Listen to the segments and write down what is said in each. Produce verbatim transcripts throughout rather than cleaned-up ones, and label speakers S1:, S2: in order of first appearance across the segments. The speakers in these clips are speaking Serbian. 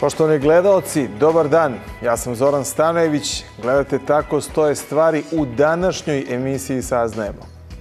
S1: Poštovani gledaoci, dobar dan. Ja sam Zoran Stanojević. Gledate Tako stoje stvari u današnjoj emisiji Saznajemo.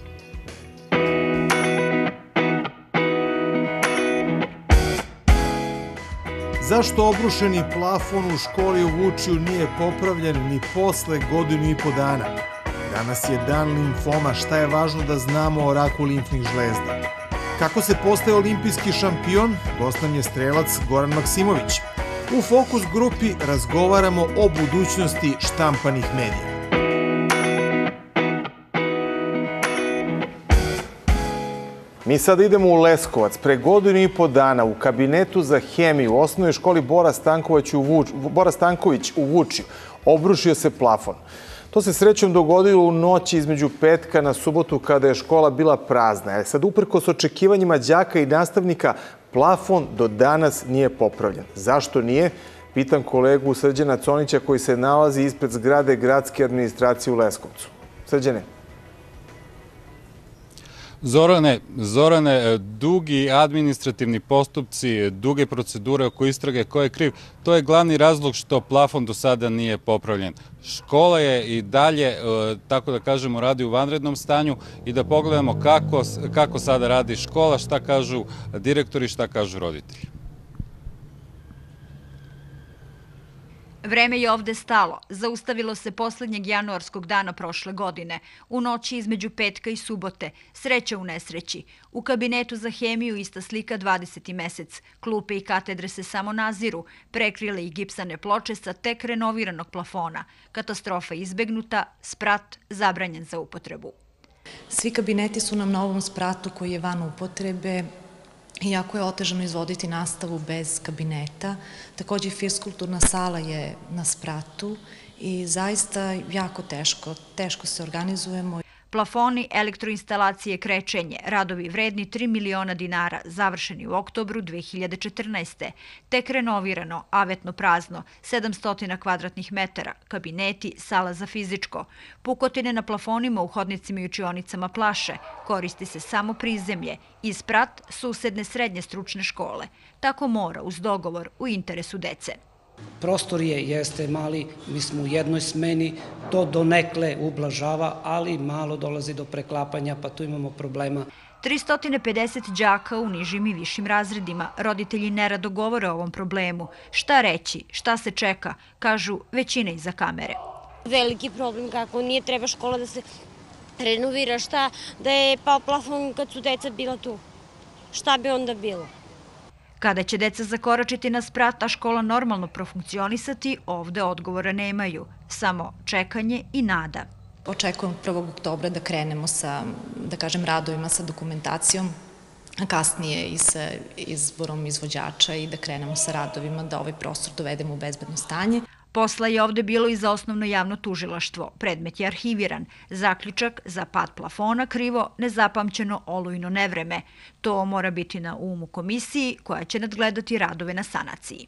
S1: Zašto obrušeni plafon u školi u Vučiju nije popravljen ni posle godinu i po dana? Danas je dan limfoma. Šta je važno da znamo o raku limfnih žlezda? Kako se postaje olimpijski šampion? Gost nam je strelac Goran Maksimović. U Fokus grupi razgovaramo o budućnosti štampanih medija. Mi sad idemo u Leskovac. Pre godinu i po dana u kabinetu za hemiju u osnovnoj školi Bora Stanković u, Vuč, Bora Stanković u Vučiju obrušio se plafon. To se srećom dogodilo u noći između petka na subotu kada je škola bila prazna. E sad, uprkos očekivanjima đaka i nastavnika, plafon do danas nije popravljen. Zašto nije? Pitam kolegu Srđana Conića koji se nalazi ispred zgrade gradske administracije u Leskovcu. Srđane.
S2: Zorane, Zorane, dugi administrativni postupci, duge procedure oko istrage ko je kriv, to je glavni razlog što plafon do sada nije popravljen. Škola je i dalje, tako da kažemo, radi u vanrednom stanju i da pogledamo kako, kako sada radi škola, šta kažu direktori, šta kažu roditelji.
S3: Vreme je ovde stalo. Zaustavilo se poslednjeg januarskog dana prošle godine, u noći između petka i subote. Sreća u nesreći. U kabinetu za hemiju ista slika dvadeseti mesec. Klupe i katedre se samo naziru, prekrile i gipsane ploče sa tek renoviranog plafona. Katastrofa izbegnuta, sprat zabranjen za upotrebu.
S4: Svi kabineti su nam na ovom spratu koji je van upotrebe. Iako je otežano izvoditi nastavu bez kabineta, takođe fiskulturna sala je na spratu i zaista jako teško, teško se organizujemo.
S3: Plafoni, elektroinstalacije, krečenje, radovi vredni tri miliona dinara, završeni u oktobru dve hiljade četrnaeste. Tek renovirano, avetno prazno, sedamsto kvadratnih metara, kabineti, sala za fizičko. Pukotine na plafonima u hodnicima i učionicama plaše, koristi se samo prizemlje, isprat susedne srednje stručne škole. Tako mora uz dogovor u interesu dece.
S5: Prostor je, jeste mali, mi smo u jednoj smeni, to donekle ublažava, ali malo dolazi do preklapanja, pa tu imamo problema.
S3: tristo pedeset đaka u nižim i višim razredima. Roditelji nerado govore o ovom problemu. Šta reći, šta se čeka, kažu većina iza kamere.
S6: Veliki problem kako nije treba škola da se renovira, šta da je pao plafon kad su deca bila tu. Šta bi onda bilo?
S3: Kada će deca zakoračiti na sprat, a škola normalno profunkcionisati, ovde odgovora nemaju. Samo čekanje i nada.
S4: Očekujem prvog oktobra da krenemo sa, da kažem, radovima, sa dokumentacijom, a kasnije i sa izborom izvođača i da krenemo sa radovima, da ovaj prostor dovedemo u bezbedno stanje.
S3: Posla je ovde bilo i za osnovno javno tužilaštvo. Predmet je arhiviran. Zaključak za pad plafona krivo, nezapamćeno olujno nevreme. To mora biti na umu komisiji koja će nadgledati radove na sanaciji.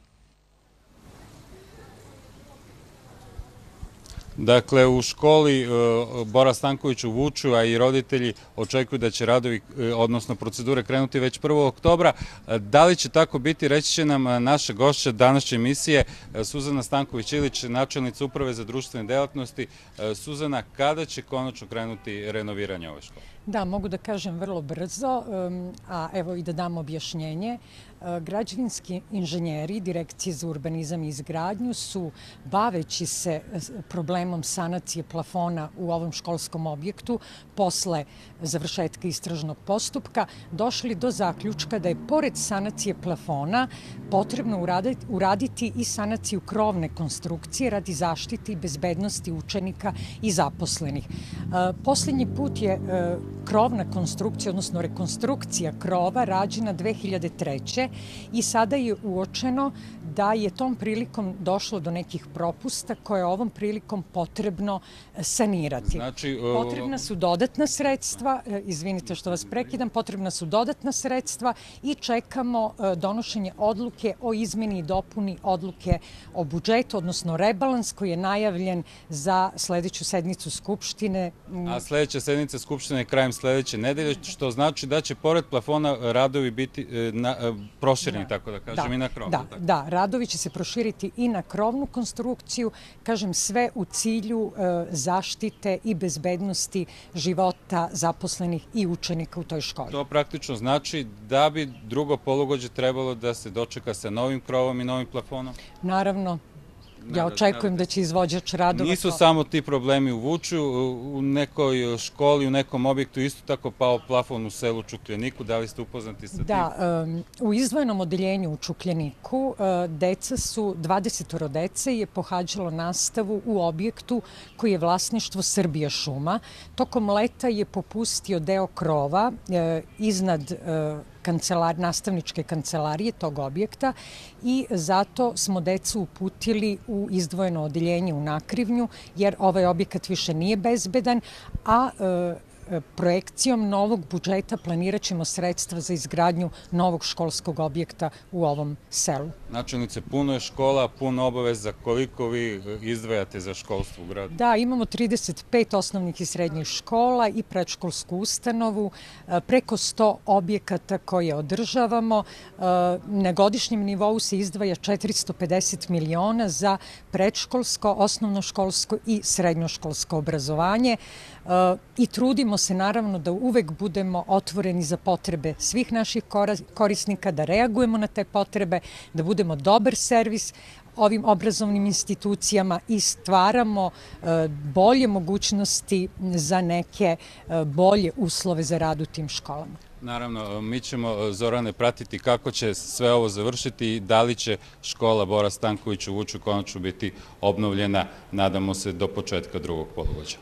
S2: Dakle, u školi Bora Stanković u Vučiju, a i roditelji očekuju da će radovi, odnosno procedure, krenuti već prvog oktobra. Da li će tako biti, reći će nam naša gošća današnje emisije, Suzana Stanković-Ilić, načelnica Uprave za društvene delatnosti. Suzana, kada će konačno krenuti renoviranje ove škole?
S7: Da, mogu da kažem vrlo brzo, a evo i da dam objašnjenje. Građevinski inženjeri Direkcije za urbanizam i izgradnju su, baveći se problemom sanacije plafona u ovom školskom objektu, posle završetka istražnog postupka, došli do zaključka da je pored sanacije plafona potrebno uraditi i sanaciju krovne konstrukcije radi zaštite i bezbednosti učenika i zaposlenih. Poslednji put je krovna konstrukcija, odnosno rekonstrukcija krova rađena dve hiljade treće. i sada je uočeno da je tom prilikom došlo do nekih propusta koje je ovom prilikom potrebno sanirati.
S2: Znači,
S7: potrebna su dodatna sredstva, izvinite što vas prekidam, potrebna su dodatna sredstva i čekamo donošenje odluke o izmeni i dopuni odluke o budžetu, odnosno rebalans koji je najavljen za sledeću sednicu Skupštine.
S2: A sledeća sednica Skupštine je krajem sledeće nedelje, što znači da će pored plafona radovi biti prošireni, tako da kažem, i na krovu.
S7: Da, da, radovi će se proširiti i na krovnu konstrukciju, kažem sve u cilju zaštite i bezbednosti života zaposlenih i učenika u toj školi.
S2: To praktično znači da bi drugo polugođe trebalo da se dočeka sa novim krovom i novim plafonom?
S7: Naravno. Ja očekujem da će izvođač radova...
S2: Nisu samo ti problemi u Vučju, u nekoj školi, u nekom objektu isto tako pao plafon u selu Čukljeniku. Da li ste upoznati sa tim?
S7: Da, u izdvojenom odeljenju u Čukljeniku deca su, dvadesetoro dece je pohađalo nastavu u objektu koji je vlasništvo Srbija šuma. Tokom leta je popustio deo krova iznad nastavničke kancelarije tog objekta i zato smo decu uputili u izdvojeno odeljenje u Nakrivnju, jer ovaj objekat više nije bezbedan, a projekcijom novog budžeta planirat ćemo sredstva za izgradnju novog školskog objekta u ovom selu.
S2: Načelnice, puno je škola, puno obaveza. Koliko vi izdvajate za školstvo u gradu?
S7: Da, imamo trideset pet osnovnih i srednjih škola i predškolsku ustanovu, preko sto objekata koje održavamo. Na godišnjem nivou se izdvaja četiristo pedeset miliona za predškolsko, osnovnoškolsko i srednjoškolsko obrazovanje. I trudimo se naravno da uvek budemo otvoreni za potrebe svih naših korisnika, da reagujemo na te potrebe, da budemo dobar servis ovim obrazovnim institucijama i stvaramo bolje mogućnosti za neke bolje uslove za rad u tim školama.
S2: Naravno, mi ćemo, Zorane, pratiti kako će sve ovo završiti i da li će škola Bora Stanković u Vučju konačno biti obnovljena, nadamo se, do početka drugog polugođa.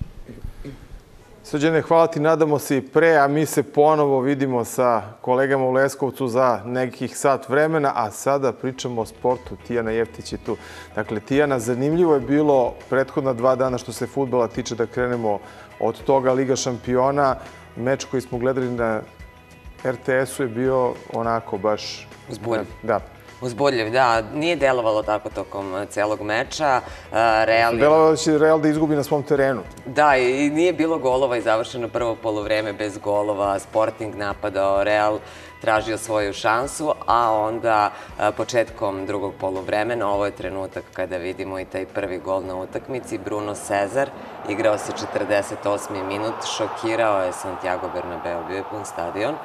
S1: Srđane, hvala ti, nadamo se i pre, a mi se ponovo vidimo sa kolegama u Leskovcu za nekih sat vremena, a sada pričamo o sportu. Tijana Jeftić je tu. Dakle, Tijana, zanimljivo je bilo prethodna dva dana što se fudbala tiče, da krenemo od toga. Liga šampiona, meč koji smo gledali na er te esu je bio onako baš...
S8: Uzbudljiv.
S1: Da.
S8: Uzbudljiv, da. Nije delovalo tako tokom celog meča.
S1: Delovalo da će Real da izgubi na svom terenu.
S8: Da, i nije bilo golova i završeno prvo poluvreme bez golova. Sporting napadao, Real tražio svoju šansu, a onda početkom drugog poluvremena, ovo je trenutak kada vidimo i taj prvi gol na utakmici, Bruno Cezar igrao se četrdeset osmi minut, šokirao je Santiago Bernabeu, bio je pun stadion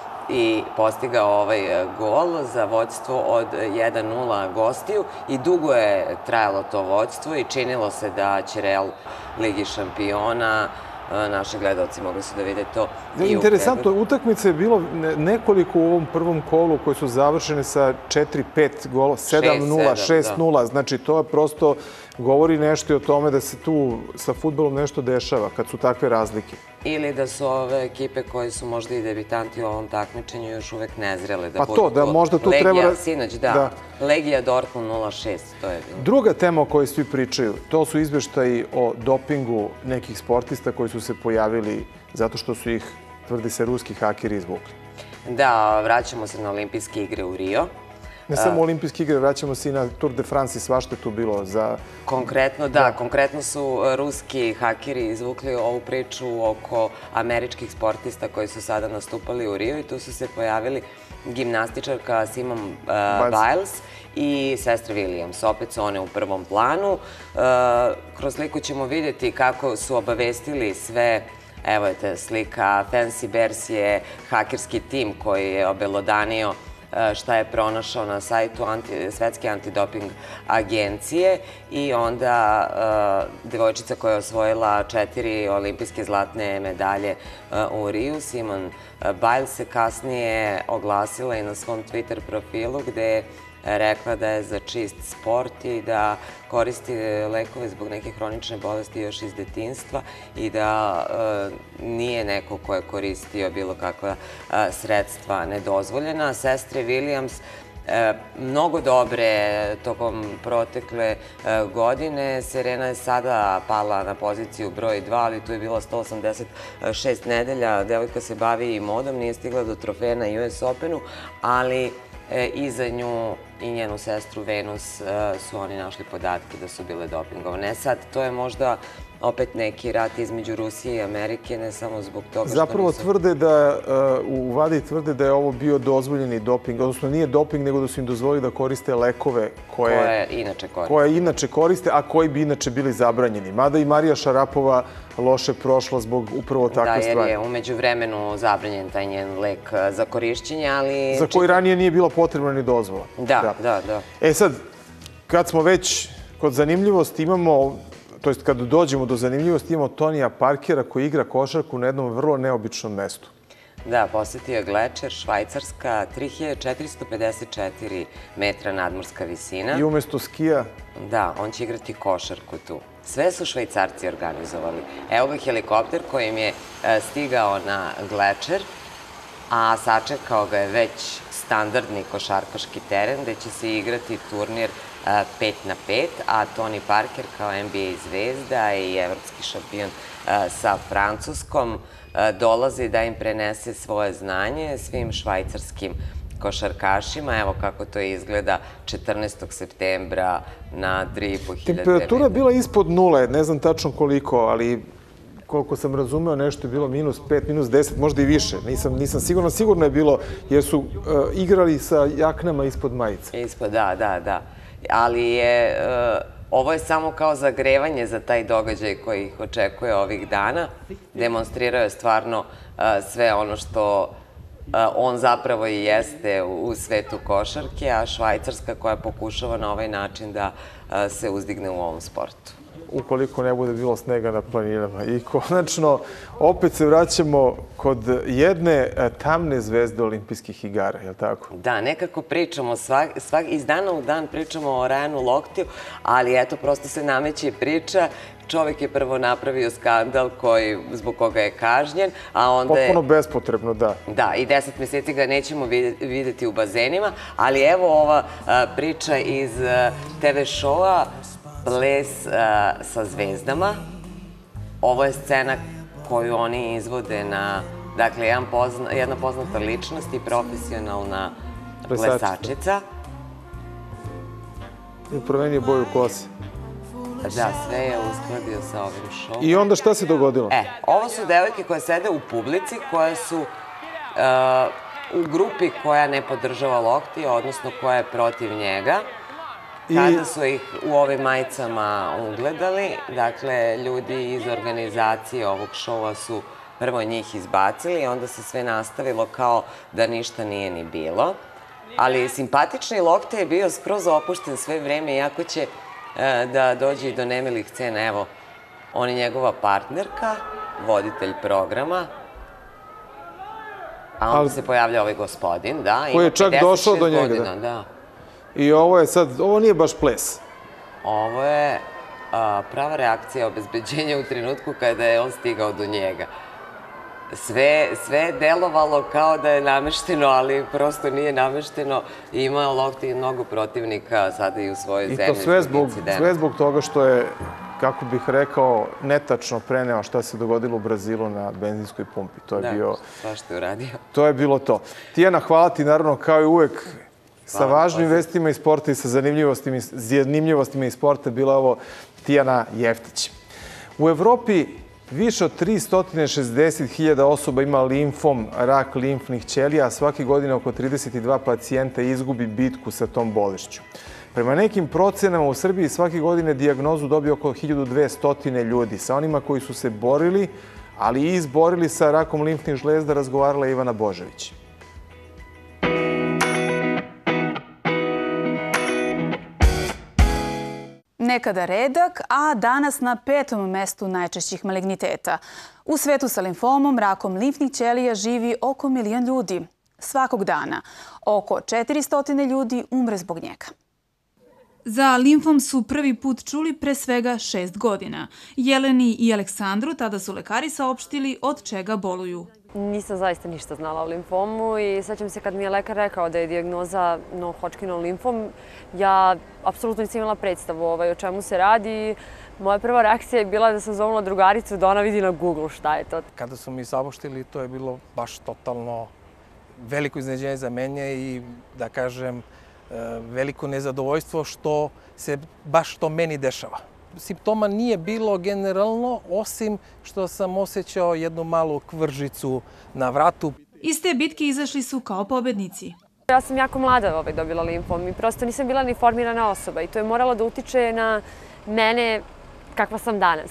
S8: i postigao ovaj gol za vođstvo od jedan nula gostiju i dugo je trajalo to vođstvo i činilo se da će Real Ligi šampiona, naši gledalci mogli su da vide to i u
S1: Interesantno, utakmice je bilo nekoliko u ovom prvom kolu koji su završene sa četiri pet gola, sedam nula, šest nula, znači to je prosto govori nešto o tome da se tu sa fudbalom nešto dešava kad su takve razlike.
S8: Ili da su ove ekipe koje su možda i debitanti u ovom takmičenju još uvek nezrele.
S1: Pa to, da možda tu treba...
S8: Legija, sinoć, da. Legija Dortmund nula šest, to je bilo.
S1: Druga tema o kojoj svi pričaju, to su izveštaji o dopingu nekih sportista koji su se pojavili zato što su ih, tvrdi se, ruski hakeri izvukli.
S8: Da, vraćamo se na olimpijske igre u Rio.
S1: Ne samo olimpijske igre, vraćamo se i na Tour de France i svašta tu bilo za...
S8: Konkretno, da. Konkretno su ruski hakeri izvukli ovu priču oko američkih sportista koji su sada nastupali u Rio i tu su se pojavili gimnastičarka Simone Biles i sestre Williams. Opet su one u prvom planu. Kroz sliku ćemo vidjeti kako su obavestili sve. Evo je ta slika. Fancy Bears je hakerski tim koji je obelodanio šta je pronašao na sajtu Svetske antidoping agencije i onda devojčica koja je osvojila četiri olimpijske zlatne medalje u Riju, Simone Biles, se kasnije oglasila i na svom Twitter profilu gde je rekla da je za čist sport i da koristi lekove zbog neke hronične bolesti još iz detinjstva i da nije neko ko je koristio bilo kakva sredstva nedozvoljena. Sestre Williams mnogo dobre tokom protekle godine. Serena je sada pala na poziciju broj dva, ali tu je bila sto osamdeset šest nedelja. Devojka se bavi i modom, nije stigla do trofeja na U S Openu, ali iza nju i njenu sestru Venus su oni našli podatke da su bile dopingovane. Sad, to je možda opet neki rat između Rusije i Amerike, ne samo zbog toga što
S1: Zapravo
S8: nisu...
S1: tvrde da, u Vadi tvrde da je ovo bio dozvoljeni doping, odnosno nije doping, nego da su im dozvolili da koriste lekove koje,
S8: koje inače koriste.
S1: koje inače koriste, a koji bi inače bili zabranjeni. Mada i Marija Šarapova loše prošla zbog upravo takve stvari.
S8: Da, jer je umeđu vremenu zabranjen taj njen lek za korišćenje, ali...
S1: Za koji ranije nije bila potrebna ni dozvola.
S8: Da, da, da.
S1: E sad, kad smo već kod zanimljivosti, imamo... To jest, kad dođemo do zanimljivosti, imamo Tonija Parkera koji igra košarku na jednom vrlo neobičnom mestu.
S8: Da, posetio je Glečer, Švajcarska, tri hiljade četiristo pedeset četiri metra nadmorska visina.
S1: I umesto skija?
S8: Da, on će igrati košarku tu. Sve su Švajcarci organizovali. Evo ga helikopter kojim je stigao na Glečer, a sačekao ga je već standardni košarkaški teren gde će se igrati turnir pet na pet, a Tony Parker kao N B A zvezda i evropski šampion sa Francuskom dolazi da im prenese svoje znanje svim švajcarskim košarkašima. Evo kako to izgleda četrnaestog septembra na tri i po hiljade.
S1: Temperatura bila ispod nule, ne znam tačno koliko, ali koliko sam razumeo, nešto je bilo minus pet, minus deset, možda i više. Nisam, nisam sigurno, sigurno je bilo, jer su uh, igrali sa jaknama ispod majice.
S8: Ispod, da, da, da. Ali je, uh, ovo je samo kao zagrevanje za taj događaj koji ih očekuje ovih dana. Demonstrirao je stvarno uh, sve ono što uh, on zapravo i jeste u, u svetu košarke, a Švajcarska koja pokušava na ovaj način da uh, se uzdigne u ovom sportu.
S1: Ukoliko ne bude bilo snega na planinama. I konačno, opet se vraćamo kod jedne tamne zvezde olimpijskih igara, je li tako?
S8: Da, nekako pričamo, svak, svak, iz dana u dan pričamo o Ryanu Lokhtiju, ali eto, prosto se nameće priča. Čovjek je prvo napravio skandal koji, zbog koga je kažnjen, a onda je...
S1: Potpuno bespotrebno, da.
S8: Da, i deset mjeseci ga nećemo vidjeti u bazenima, ali evo ova a, priča iz te ve šoua Ples uh, sa zvezdama. Ovo je scena koju oni izvode na, dakle, jedan pozna, jedna poznata ličnost i profesionalna plesačica.
S1: I promenio boju kose.
S8: Da, sve je uskladio sa ovim šovom.
S1: I onda šta se dogodilo?
S8: E, ovo su devojke koje sede u publici, koje su uh, u grupi koja ne podržava Lokhtija, odnosno koja je protiv njega. Kada su ih u ovim majicama ugledali, dakle, ljudi iz organizacije ovog šova su prvo njih izbacili i onda se sve nastavilo kao da ništa nije ni bilo. Ali simpatični Lokhtija je bio skroz opušten sve vreme, iako će e, da dođe i do nemilih scena. Evo, on je njegova partnerka, voditelj programa, a onda Ali, se pojavlja ovaj gospodin, da.
S1: Koji je čak došao do njega,
S8: godina, da.
S1: I ovo je sad, ovo nije baš ples.
S8: Ovo je a, prava reakcija obezbeđenja u trenutku kada je on stigao do njega. Sve, sve je delovalo kao da je namešteno, ali prosto nije namešteno. Ima Lokhtij mnogo protivnika sada i u svojoj zemlji.
S1: I to sve zbog, sve zbog toga što je, kako bih rekao, netačno preneo šta se dogodilo u Brazilu na benzinskoj pumpi. To je
S8: da,
S1: bio,
S8: svašta je uradio.
S1: To je bilo to. Tijana, hvala ti naravno kao i uvek. Sa važnim vestima iz sporta i sa zanimljivostima, zanimljivostima iz sporta bila ovo Tijana Jeftić. U Evropi više od tristo šezdeset hiljada osoba ima limfom, rak limfnih ćelija, a svake godine oko trideset dva pacijenta izgubi bitku sa tom bolešću. Prema nekim procenama u Srbiji svake godine dijagnozu dobije oko hiljadu dvesta ljudi. Sa onima koji su se borili, ali i izborili sa rakom limfnih žlezda, razgovarala Ivana Božević.
S9: Nekada redak, a danas na petom mestu najčešćih maligniteta. U svetu sa limfomom, rakom limfnih ćelija živi oko milion ljudi. Svakog dana oko četiristo ljudi umre zbog njega.
S10: Za limfom su prvi put čuli pre svega šest godina. Jeleni i Aleksandru tada su lekari saopštili od čega boluju.
S11: Nisam zaista ništa znala o limfomu i sećam se kad mi je lekar rekao da je dijagnoza non-Hodgkinov limfom, ja apsolutno nisam imala predstavu ovaj, o čemu se radi. Moja prva reakcija je bila da sam zovnula drugaricu da ona vidi na Google šta je to.
S12: Kada su mi saopštili, to je bilo baš totalno veliko iznenađenje za mene i, da kažem, veliko nezadovoljstvo što se baš to meni dešava. Simptoma nije bilo generalno, osim što sam osjećao jednu malu kvržicu na vratu.
S10: Iz te bitke izašli su kao pobednici.
S11: Ja sam jako mlada ovaj, dobila limfom i prosto nisam bila ni formirana osoba i to je moralo da utiče na mene kakva sam danas.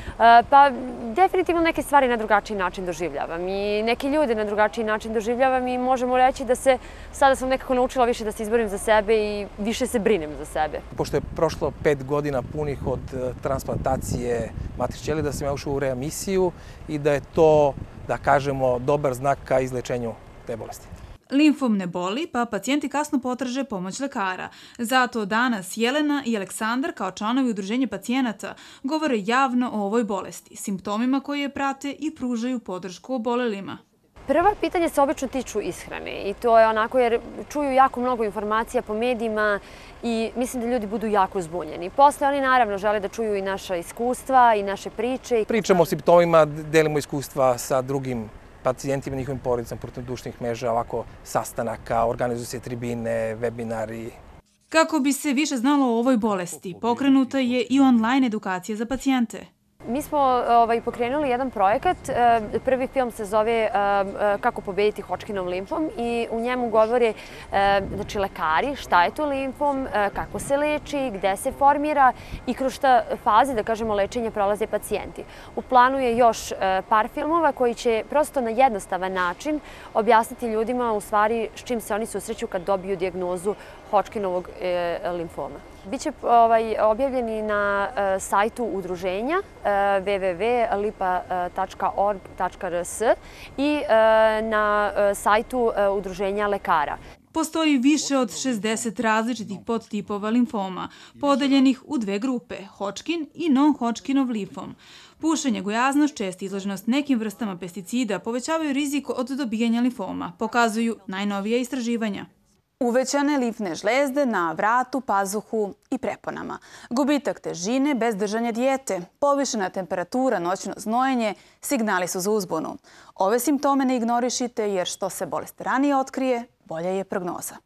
S11: Pa definitivno neke stvari na drugačiji način doživljavam i neke ljude na drugačiji način doživljavam i možemo reći da se, sada sam nekako naučila više da se izborim za sebe i više se brinem za sebe.
S12: Pošto je prošlo pet godina punih od transplantacije matrične ćelije, da sam ja ušao u reamisiju i da je to, da kažemo, dobar znak ka izlečenju te bolesti.
S10: Limfom ne boli, pa pacijenti kasno potraže pomoć lekara. Zato danas Jelena i Aleksandar, kao članovi udruženja pacijenata, govore javno o ovoj bolesti, simptomima koje je prate i pružaju podršku obolelima.
S11: Prva pitanja se obično tiču ishrane i to je onako jer čuju jako mnogo informacija po medijima i mislim da ljudi budu jako zbunjeni. Posle oni naravno žele da čuju i naša iskustva i naše priče.
S12: Pričamo o simptomima, delimo iskustva sa drugim pacijentima, njihovim porodicama putem društvenih mreža, ovako sastanaka, organizuju se tribine, webinari.
S10: Kako bi se više znalo o ovoj bolesti, pokrenuta je i online edukacija za pacijente.
S11: Mi smo ovaj, pokrenuli jedan projekat. Prvi film se zove Kako pobediti Hodgkinov limfom i u njemu govore znači, lekari šta je to limfom, kako se leči, gde se formira i kroz šta faze, da kažemo, lečenja prolaze pacijenti. U planu je još par filmova koji će prosto na jednostavan način objasniti ljudima u stvari s čim se oni susreću kad dobiju dijagnozu Hodgkinovog limfoma. Biće ovaj, objavljeni na uh, sajtu udruženja uh, w w w tačka lipa tačka org tačka r s i uh, na uh, sajtu uh, udruženja lekara.
S10: Postoji više od šezdeset različitih podtipova limfoma, podeljenih u dve grupe, Hodgkin i non-Hodgkinov limfom. Pušenje, gojaznost, česta izloženost nekim vrstama pesticida povećavaju rizik od dobijanja limfoma, pokazuju najnovije istraživanja.
S9: Uvećane limfne žlezde na vratu, pazuhu i preponama. Gubitak težine bez držanja dijete, povišena temperatura, noćno znojenje, signali su za uzbunu. Ove simptome ne ignorišite jer što se bolest ranije otkrije, bolja je prognoza.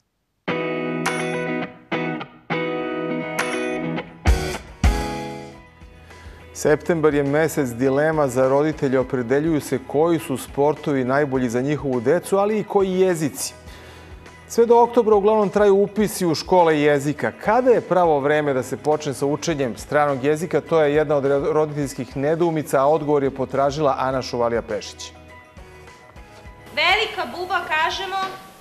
S1: Septembar je mesec dilema za roditelje, opredeljuju se koji su sportovi najbolji za njihovu decu, ali i koji jezici. Sve do oktobra uglavnom traju upisi u škole jezika. Kada je pravo vreme da se počne sa učenjem stranog jezika, to je jedna od roditeljskih nedoumica, a odgovor je potražila Ana Šuvalija-Pešić.
S13: Velika buba kažemo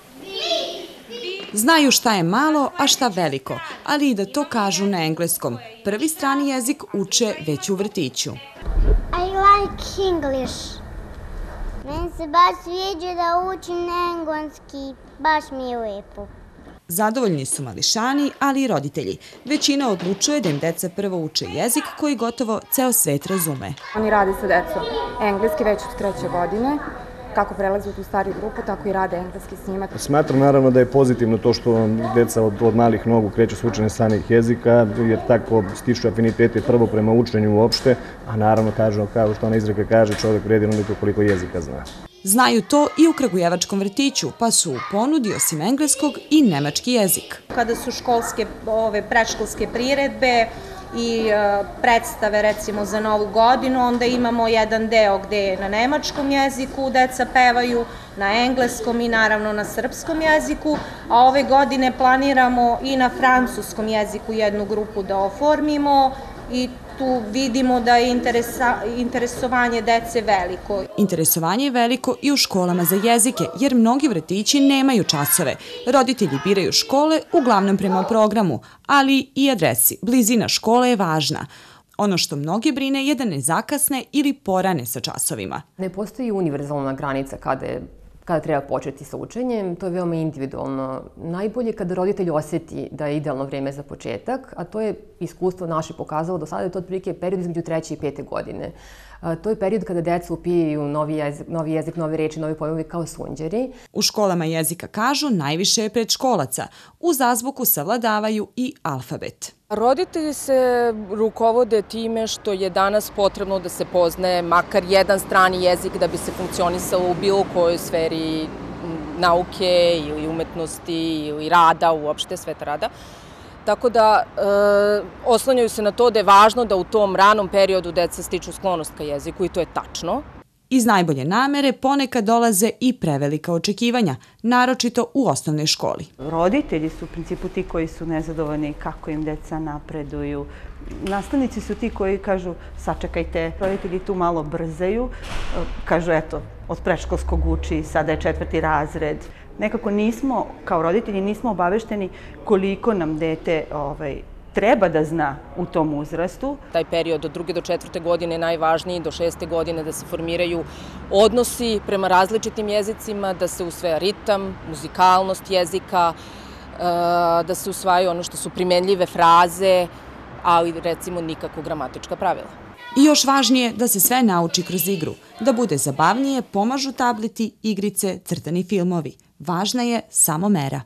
S13: vi.
S14: Znaju šta je malo, a šta veliko, ali i da to kažu na engleskom. Prvi strani jezik uče već u vrtiću.
S15: I like English. Meni se baš sviđa da učim engleski, baš mi je lepo.
S14: Zadovoljni su mališani, ali i roditelji. Većina odlučuje da im deca prvo uče jezik koji gotovo ceo svet razume.
S16: Oni rade sa decom engleski već od treće godine. Kako prelaze u tu stariju grupu, tako i rade engleski s njima.
S17: Smatram naravno da je pozitivno to što deca od, od malih nogu kreću s učenjem stranih jezika, jer tako stiču afinitete prvo prema učenju uopšte, a naravno kažu, kao što ona izreka kaže, čovjek vredi onoliko koliko jezika zna.
S14: Znaju to i u kragujevačkom vrtiću, pa su u ponudi osim engleskog i nemački jezik.
S18: Kada su školske, ove predškolske priredbe i predstave recimo za Novu godinu, onda imamo jedan deo gde je na nemačkom jeziku deca pevaju, na engleskom i naravno na srpskom jeziku, a ove godine planiramo i na francuskom jeziku jednu grupu da oformimo i tu vidimo da je interesovanje dece veliko.
S14: Interesovanje je veliko i u školama za jezike, jer mnogi vrtići nemaju časove. Roditelji biraju škole uglavnom prema programu, ali i adresi. Blizina škole je važna. Ono što mnogi brine je da ne zakasne ili porane sa časovima.
S19: Ne postoji univerzalna granica kada je kada treba početi sa učenjem, to je veoma individualno. Najbolje kada roditelj osjeti da je idealno vreme za početak, a to je iskustvo naše pokazalo do sada, je to otprilike period između treće i pete godine. To je period kada deca upijaju novi jezik, novi jezik, nove reči, novi pojmovi kao sunđeri.
S14: U školama jezika kažu najviše je predškolaca. Uz azbuku savladavaju i alfabet.
S20: Roditelji se rukovode time što je danas potrebno da se poznaje makar jedan strani jezik da bi se funkcionisalo u bilo kojoj sferi nauke ili umetnosti ili rada, uopšte sveta rada. Tako da e, oslanjaju se na to da je važno da u tom ranom periodu deca stiču sklonost ka jeziku i to je tačno.
S14: Iz najbolje namere ponekad dolaze i prevelika očekivanja, naročito u osnovnoj školi.
S21: Roditelji su u principu ti koji su nezadovoljni kako im deca napreduju. Nastavnici su ti koji kažu sačekajte, roditelji tu malo brzaju, kažu eto, od predškolskog uči, sada je četvrti razred. Nekako nismo, kao roditelji, nismo obavešteni koliko nam dete ovaj, treba da zna u tom uzrastu.
S20: Taj period od druge do četvrte godine je najvažniji, do šeste godine da se formiraju odnosi prema različitim jezicima, da se usvaja ritam, muzikalnost jezika, da se usvajaju ono što su primenljive fraze, ali recimo nikako gramatička pravila.
S14: I još važnije da se sve nauči kroz igru. Da bude zabavnije, pomažu tableti, igrice, crtani filmovi. Važna je samo mera.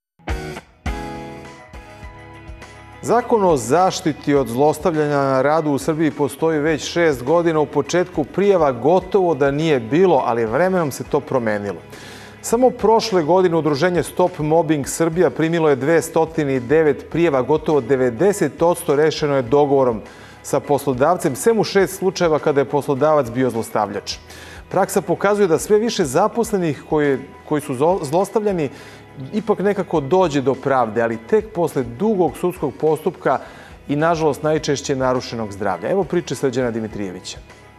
S1: Zakon o zaštiti od zlostavljanja na radu u Srbiji postoji već šest godina. U početku prijava gotovo da nije bilo, ali vremenom se to promenilo. Samo prošle godine udruženje Stop Mobbing Srbija primilo je dvesta devet prijava, gotovo devedeset posto rešeno je dogovorom sa poslodavcem, sem u šest slučajeva kada je poslodavac bio zlostavljač. Praksa pokazuje da sve više zaposlenih koji, koji su zlostavljani ipak nekako dođe do pravde, ali tek posle dugog sudskog postupka i, nažalost, najčešće narušenog zdravlja. Evo priče Srđana Dimitrijevića.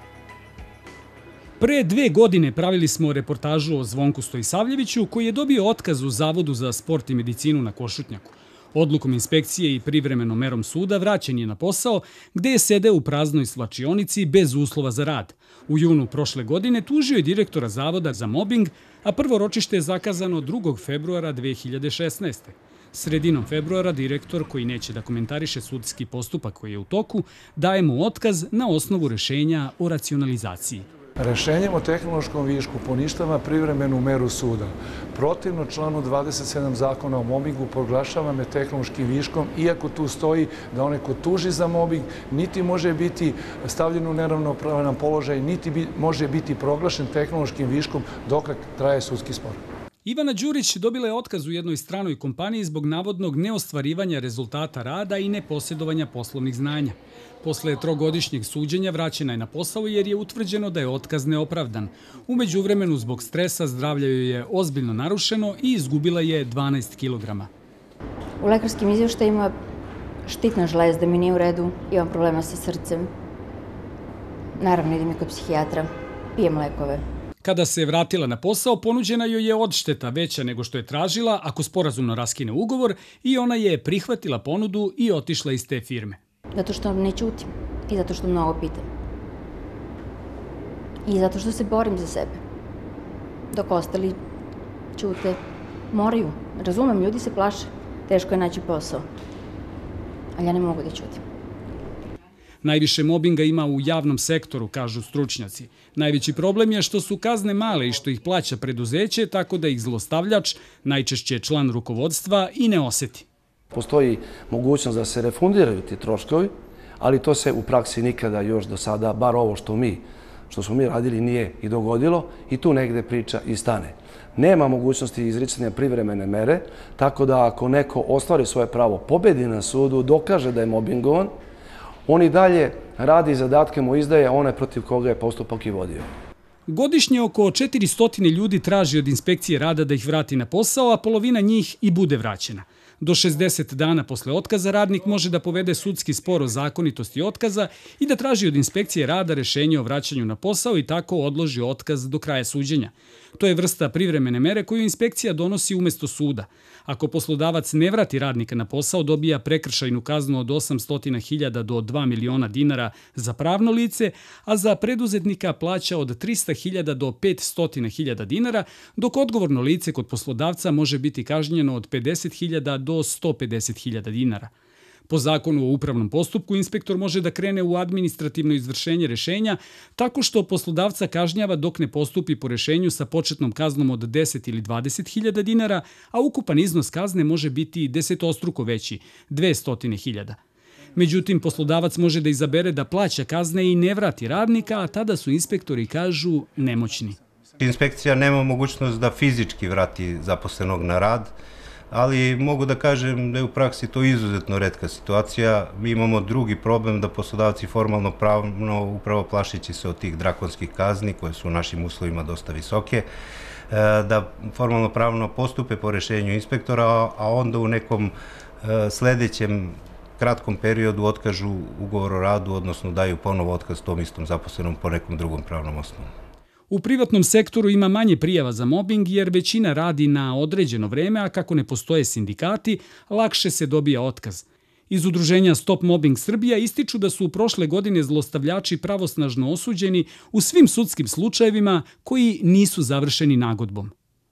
S22: Pre dve godine pravili smo reportažu o Zvonku Stojisavljeviću, koji je dobio otkaz u Zavodu za sport i medicinu na Košutnjaku. Odlukom inspekcije i privremenom merom suda vraćen je na posao, gde je sedeo u praznoj svlačionici bez uslova za rad. U junu prošle godine tužio je direktora Zavoda za mobing, a prvo ročište je zakazano drugog februara dve hiljade šesnaeste. Sredinom februara direktor, koji neće da komentariše sudski postupak koji je u toku, daje mu otkaz na osnovu rešenja o racionalizaciji.
S23: Rešenjem o tehnološkom višku poništava privremenu meru suda. Protivno članu dvadeset sedam zakona o mobingu proglašava me tehnološkim viškom, iako tu stoji da onaj ko tuži za mobing niti može biti stavljen u neravnopravan položaj, niti može biti proglašen tehnološkim viškom dok traje sudski spor.
S22: Ivana Đurić dobila je otkaz u jednoj stranoj kompaniji zbog navodnog neostvarivanja rezultata rada i neposjedovanja poslovnih znanja. Posle trogodišnjeg suđenja vraćena je na posao jer je utvrđeno da je otkaz neopravdan. U međuvremenu zbog stresa zdravlje joj je ozbiljno narušeno i izgubila je dvanaest kilograma.
S24: U lekarskim izvještajima štitna žlezda mi nije u redu, imam problema sa srcem. Naravno idem i kod psihijatra, pijem lekove.
S22: Kada se je vratila na posao, ponuđena joj je odšteta veća nego što je tražila ako sporazumno raskine ugovor i ona je prihvatila ponudu i otišla iz te firme.
S24: Zato što ne ćutim i zato što mnogo pitam. I zato što se borim za sebe. Dok ostali ćute, moraju. Razumem, ljudi se plaše. Teško je naći posao. Ali ja ne mogu da ćutim.
S22: Najviše mobinga ima u javnom sektoru, kažu stručnjaci. Najveći problem je što su kazne male i što ih plaća preduzeće, tako da ih zlostavljač, najčešće član rukovodstva, i ne oseti.
S25: Postoji mogućnost da se refundiraju ti troškovi, ali to se u praksi nikada još do sada, bar ovo što mi, što smo mi radili, nije i dogodilo i tu negde priča i stane. Nema mogućnosti izricanja privremene mere, tako da ako neko ostvari svoje pravo, pobedi na sudu, dokaže da je mobingovan, on i dalje radi zadatke mu izdaje one protiv koga je postupak i vodio.
S22: Godišnje oko četiristo ljudi traži od inspekcije rada da ih vrati na posao, a polovina njih i bude vraćena. Do šezdeset dana posle otkaza radnik može da povede sudski spor o zakonitosti otkaza i da traži od inspekcije rada rešenje o vraćanju na posao i tako odloži otkaz do kraja suđenja. To je vrsta privremene mere koju inspekcija donosi umesto suda. Ako poslodavac ne vrati radnika na posao, dobija prekršajnu kaznu od osamsto hiljada do dva miliona dinara za pravno lice, a za preduzetnika plaća od trista hiljada do petsto hiljada dinara, dok odgovorno lice kod poslodavca može biti kažnjeno od pedeset hiljada do sto pedeset hiljada dinara. Po zakonu o upravnom postupku, inspektor može da krene u administrativno izvršenje rešenja tako što poslodavca kažnjava dok ne postupi po rešenju sa početnom kaznom od deset ili dvadeset hiljada dinara, a ukupan iznos kazne može biti desetostruko veći, dvesta hiljada. Međutim, poslodavac može da izabere da plaća kazne i ne vrati radnika, a tada su inspektori, kažu, nemoćni.
S3: Inspekcija nema mogućnost da fizički vrati zaposlenog na rad, ali mogu da kažem da je u praksi to izuzetno retka situacija. Mi imamo drugi problem da poslodavci formalno pravno, upravo plašići se od tih drakonskih kazni, koje su u našim uslovima dosta visoke, da formalno pravno postupe po rešenju inspektora, a onda u nekom sledećem kratkom periodu otkažu ugovor o radu, odnosno daju ponovo otkaz tom istom zaposlenom po nekom drugom pravnom osnovu.
S22: U privatnom sektoru ima manje prijava za mobing jer većina radi na određeno vreme, a kako ne postoje sindikati, lakše se dobija otkaz. Iz udruženja Stop Mobbing Srbija ističu da su u prošle godine zlostavljači pravosnažno osuđeni u svim sudskim slučajevima koji nisu završeni nagodbom.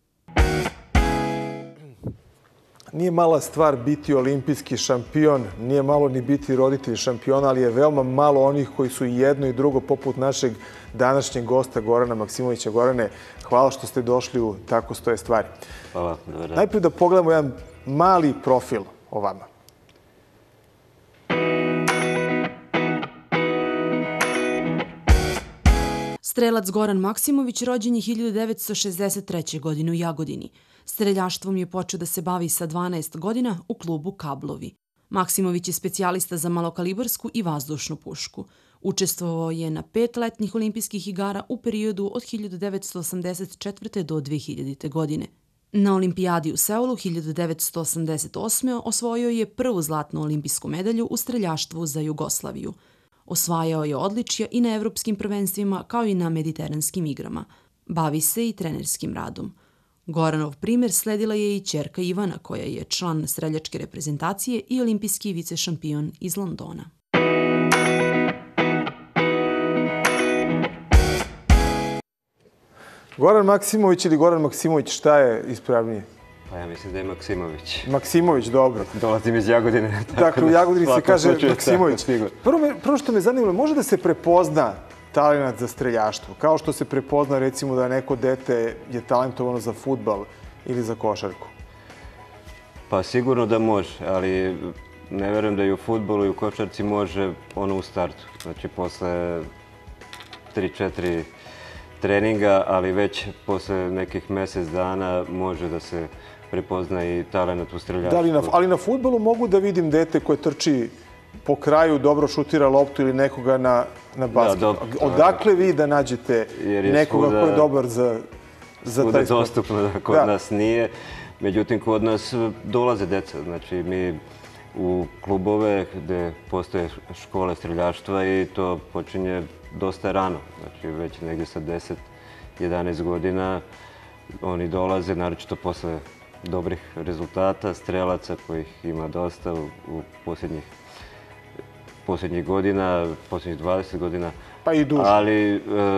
S1: Nije mala stvar biti olimpijski šampion, nije malo ni biti roditelj šampiona, ali je veoma malo onih koji su i jedno i drugo, poput našeg današnjeg gosta Gorana Maksimovića. Gorane, hvala što ste došli u Tako stoje stvari.
S4: Hvala, dobar dan.
S1: Najprije da pogledamo jedan mali profil o vama.
S5: Strelac Goran Maksimović rođen je hiljadu devetsto šezdeset treće. godine u Jagodini. Streljaštvom je počeo da se bavi sa dvanaest godina u klubu Kablovi. Maksimović je specijalista za malokalibarsku i vazdušnu pušku. Učestvovao je na pet letnjih olimpijskih igara u periodu od hiljadu devetsto osamdeset četvrte. do dve hiljadite. godine. Na olimpijadi u Seulu hiljadu devetsto osamdeset osme. osvojio je prvu zlatnu olimpijsku medalju u streljaštvu za Jugoslaviju. Osvajao je odličja i na evropskim prvenstvima kao i na mediteranskim igrama. Bavi se i trenerskim radom. Goranov primjer sledila je i ćerka Ivana, koja je član streljačke reprezentacije i olimpijski vicešampion iz Londona.
S1: Goran Maksimović ili Goran Maksimović, šta je ispravnije?
S4: Pa ja mislim da je Maksimović.
S1: Maksimović, dobro.
S4: Dolazim iz Jagodine.
S1: Dakle, u Jagodini se kaže Maksimović. Prvo što me zanima, može da se prepozna talenat za streljaštvo, kao što se prepozna recimo da neko dete je talentovano za fudbal ili za košarku?
S4: Pa sigurno da može, ali ne verujem da i u fudbalu i u košarci može ono u startu. Znači posle tri četiri treninga, ali već posle nekih mesec dana može da se prepozna i talenat u streljaštvu.
S1: Ali na fudbalu mogu da vidim dete koje trči po kraju, dobro šutira loptu ili nekoga na, na basket. Da, odakle vi da nađete nekoga koji je dobar za, za taj sport?
S4: Svuda dostupno, da kod da. nas nije. Međutim, kod nas dolaze deca. Znači, mi u klubove gde postoje škole streljaštva i to počinje dosta rano. Znači, već negdje sa deset jedanaest godina oni dolaze, naročito posle dobrih rezultata, strelaca kojih ima dosta u, u posljednjih posljednjih godina, posljednjih dvadeset godina.
S1: Pa i duže.
S4: Ali e,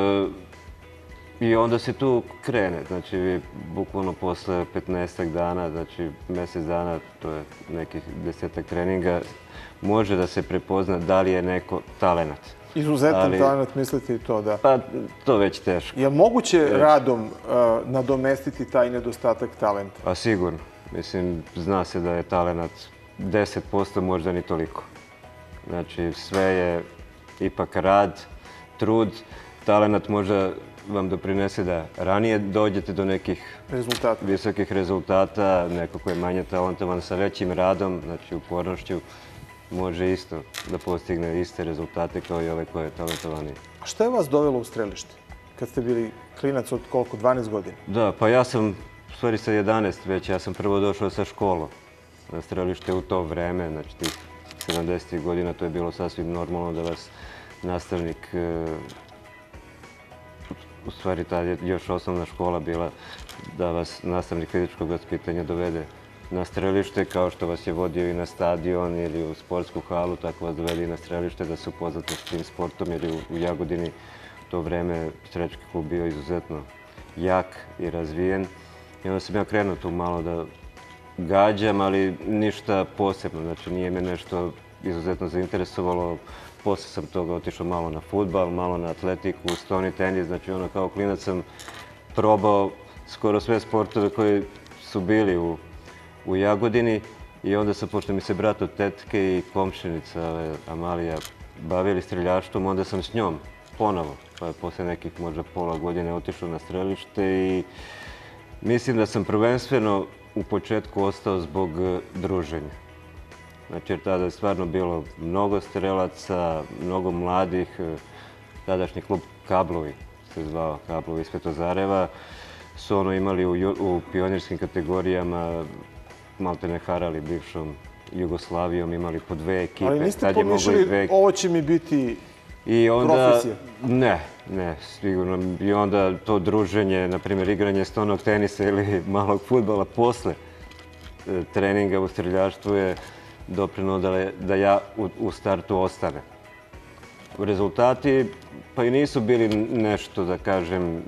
S4: i onda se tu krene. Znači, vi bukvalno posle petnaestak dana, znači mjesec dana, to je nekih desetak treninga, može da se prepozna da li je neko talenat.
S1: Izuzetan
S4: ali,
S1: talenat, mislite i to, da?
S4: Pa, to već teško.
S1: Je li moguće već radom uh, nadomestiti taj nedostatak talenta?
S4: Pa sigurno. Mislim, zna se da je talenat deset posto, možda ni toliko. Znači, sve je ipak rad, trud. Talenat možda vam doprinese da ranije dođete do nekih
S1: rezultata.
S4: visokih rezultata, neko ko je manje talentovan sa većim radom, znači upornošću, može isto da postigne iste rezultate kao i ove koje je talentovani.
S1: A šta je vas dovelo u strelište? Kad ste bili klinac od koliko, dvanaest godina?
S4: Da, pa ja sam, u stvari sa jedanaest već, ja sam prvo došao sa školom na strelište u to vreme, znači tih sedamdesetih godina, to je bilo sasvim normalno da vas nastavnik, u stvari ta je još osnovna škola bila, da vas nastavnik fizičkog vaspitanja dovede na strelište, kao što vas je vodio i na stadion ili u sportsku halu, tako vas dovede i na strelište da se upoznate s tim sportom, jer je u Jagodini u to vreme streljački klub bio izuzetno jak i razvijen. I onda sam ja krenuo tu malo da gađam, ali ništa posebno, znači nije me nešto izuzetno zainteresovalo. Posle sam toga otišao malo na fudbal, malo na atletiku, stoni tenis, znači ono kao klinac sam probao skoro sve sportove koji su bili u, u Jagodini i onda sam, pošto mi se brat od tetke i komšinica Amalija bavili streljaštvom, onda sam s njom ponovo pa posle nekih možda pola godine otišao na strelište i mislim da sam prvenstveno u početku ostao zbog druženja. Znači, jer tada je stvarno bilo mnogo strelaca, mnogo mladih. Tadašnji klub Kablovi, se zvao Kablovi iz Svetozareva, su ono imali u, u pionirskim kategorijama maltene harali bivšom Jugoslavijom, imali po dve ekipe.
S1: Ali niste pomišljali, dve... ovo će mi biti
S4: I onda,
S1: profesija?
S4: Ne, ne, sigurno. I onda to druženje, na primjer igranje stonog tenisa ili malog fudbala posle treninga u streljaštvu je doprinuo da, da ja u, u startu ostane. Rezultati pa i nisu bili nešto, da kažem,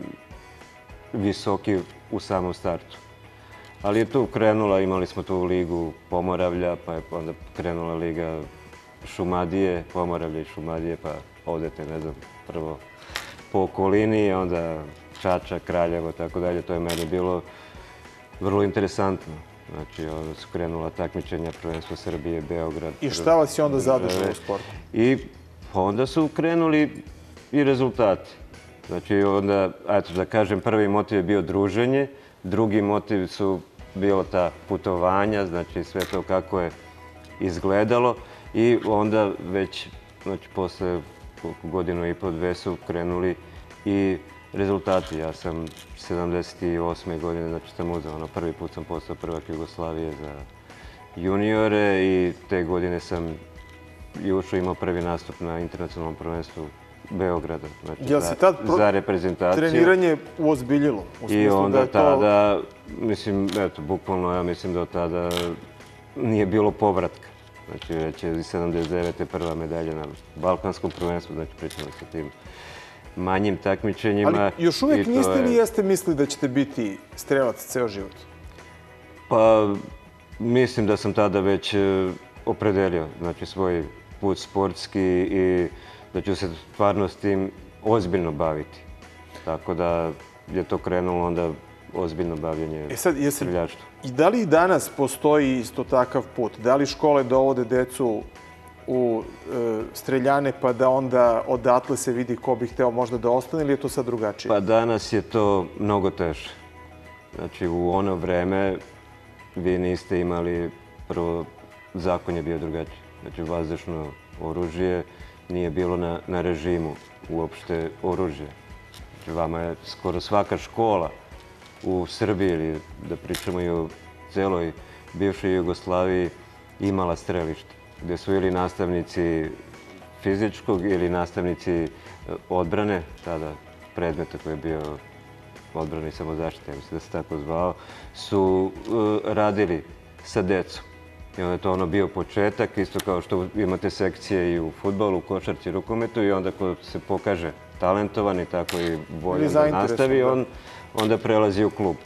S4: visoki u samom startu. Ali je tu krenula, imali smo tu ligu Pomoravlja, pa je onda krenula liga Šumadije, Pomoravlja i Šumadije, pa odete, ne znam, prvo po okolini, onda Čačak, Kraljevo, tako dalje. To je meni bilo vrlo interesantno. Znači, onda su krenula takmičenja, prvenstvo Srbije, Beograd.
S1: I šta vas je onda zadržalo u sportu?
S4: I onda su krenuli i rezultati. Znači, onda, eto da kažem, prvi motiv je bio druženje, drugi motiv su bilo ta putovanja, znači sve to kako je izgledalo i onda već, znači, posle godinu i po dve su krenuli i rezultati. Ja sam sedamdeset osme godine, znači sam uzeo, ono, prvi put sam postao prvak Jugoslavije za juniore i te godine sam i ušao, imao prvi nastup na internacionalnom prvenstvu Beograda, znači
S1: Jel
S4: za,
S1: se tad
S4: za reprezentaciju.
S1: Treniranje uozbiljilo? U
S4: I onda
S1: da je to...
S4: tada, mislim, eto, bukvalno ja mislim da od tada nije bilo povratka. Znači već je sedamdeset devete prva medalja na Balkanskom prvenstvu, znači pričamo sa tim manjim takmičenjima.
S1: Ali još uvijek niste li jeste mislili da ćete biti strelac ceo život?
S4: Pa mislim da sam tada već opredelio, znači, svoj put sportski i da ću se stvarno s tim ozbiljno baviti. Tako da je to krenulo onda ozbiljno bavljanje
S1: e sad, jesi,
S4: streljaštva.
S1: I da li i danas postoji isto takav put? Da li škole dovode decu u e, streljane pa da onda odatle se vidi ko bi hteo možda da ostane ili je to sad drugačije?
S4: Pa danas je to mnogo teže. Znači u ono vreme vi niste imali, prvo zakon je bio drugačiji. Znači vazdušno oružje nije bilo na, na režimu uopšte oružje. Znači vama je skoro svaka škola u Srbiji ili da pričamo i o celoj bivšoj Jugoslaviji imala strelište, gdje su ili nastavnici fizičkog ili nastavnici odbrane, tada predmeta koji je bio odbrana i samozaštita, mislim da se tako zvao, su uh, radili sa decom. I onda je to ono bio početak, isto kao što imate sekcije i u fudbalu, u košarci, rukometu i onda ko se pokaže talentovan i tako i voljan da nastavi, on onda prelazi u klub.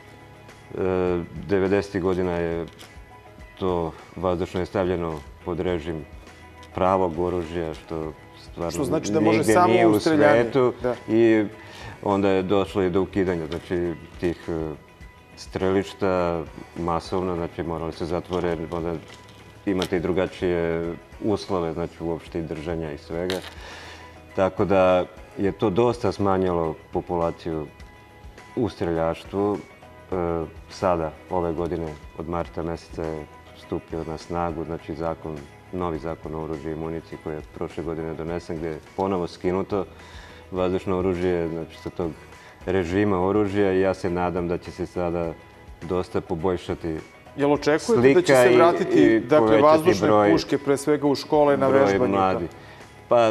S4: devedesetih godina je to vazdušno je stavljeno pod režim pravog oružja, što stvarno
S1: znači da
S4: nigde
S1: samo
S4: nije u
S1: streljanje.
S4: svetu.
S1: Da.
S4: I onda je došlo i do ukidanja, znači tih strelišta masovno, znači morali se zatvore, onda imate i drugačije uslove, znači uopšte i držanja i svega. Tako da je to dosta smanjilo populaciju u streljaštvu. E, sada, ove godine, od marta meseca je stupio na snagu, znači zakon, novi zakon o oružju i municiji koji je prošle godine donesen, gdje je ponovo skinuto vazdušno oružje, znači sa tog režima oružja i ja se nadam da će se sada dosta poboljšati
S1: Jel očekujete da će se vratiti
S4: i, i
S1: dakle, vazdušne broj, puške, pre svega u škole, na vežbanje?
S4: Pa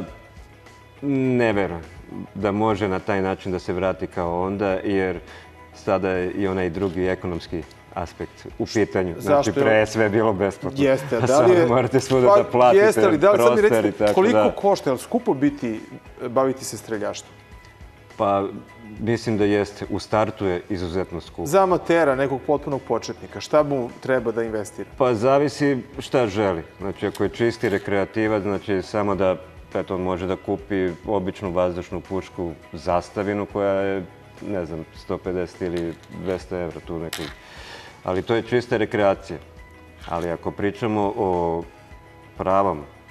S4: ne verujem da može na taj način da se vrati kao onda, jer sada je i onaj drugi ekonomski aspekt u pitanju. Znači, pre je sve bilo besplatno.
S1: Jeste.
S4: A sada morate svuda da platite prostor i tako da.
S1: Koliko košta? Je li skupo biti, baviti se streljaštvom?
S4: Pa, mislim da jeste. U startu je izuzetno skupo.
S1: Za amatera, nekog potpunog početnika, šta mu treba da investira?
S4: Pa, zavisi šta želi. Znači, ako je čisti rekreativac, znači samo da eto, on može da kupi običnu vazdušnu pušku zastavinu koja je, ne znam, sto pedeset ili dvesta evra tu nekog. Ali to je čista rekreacija. Ali ako pričamo o pravom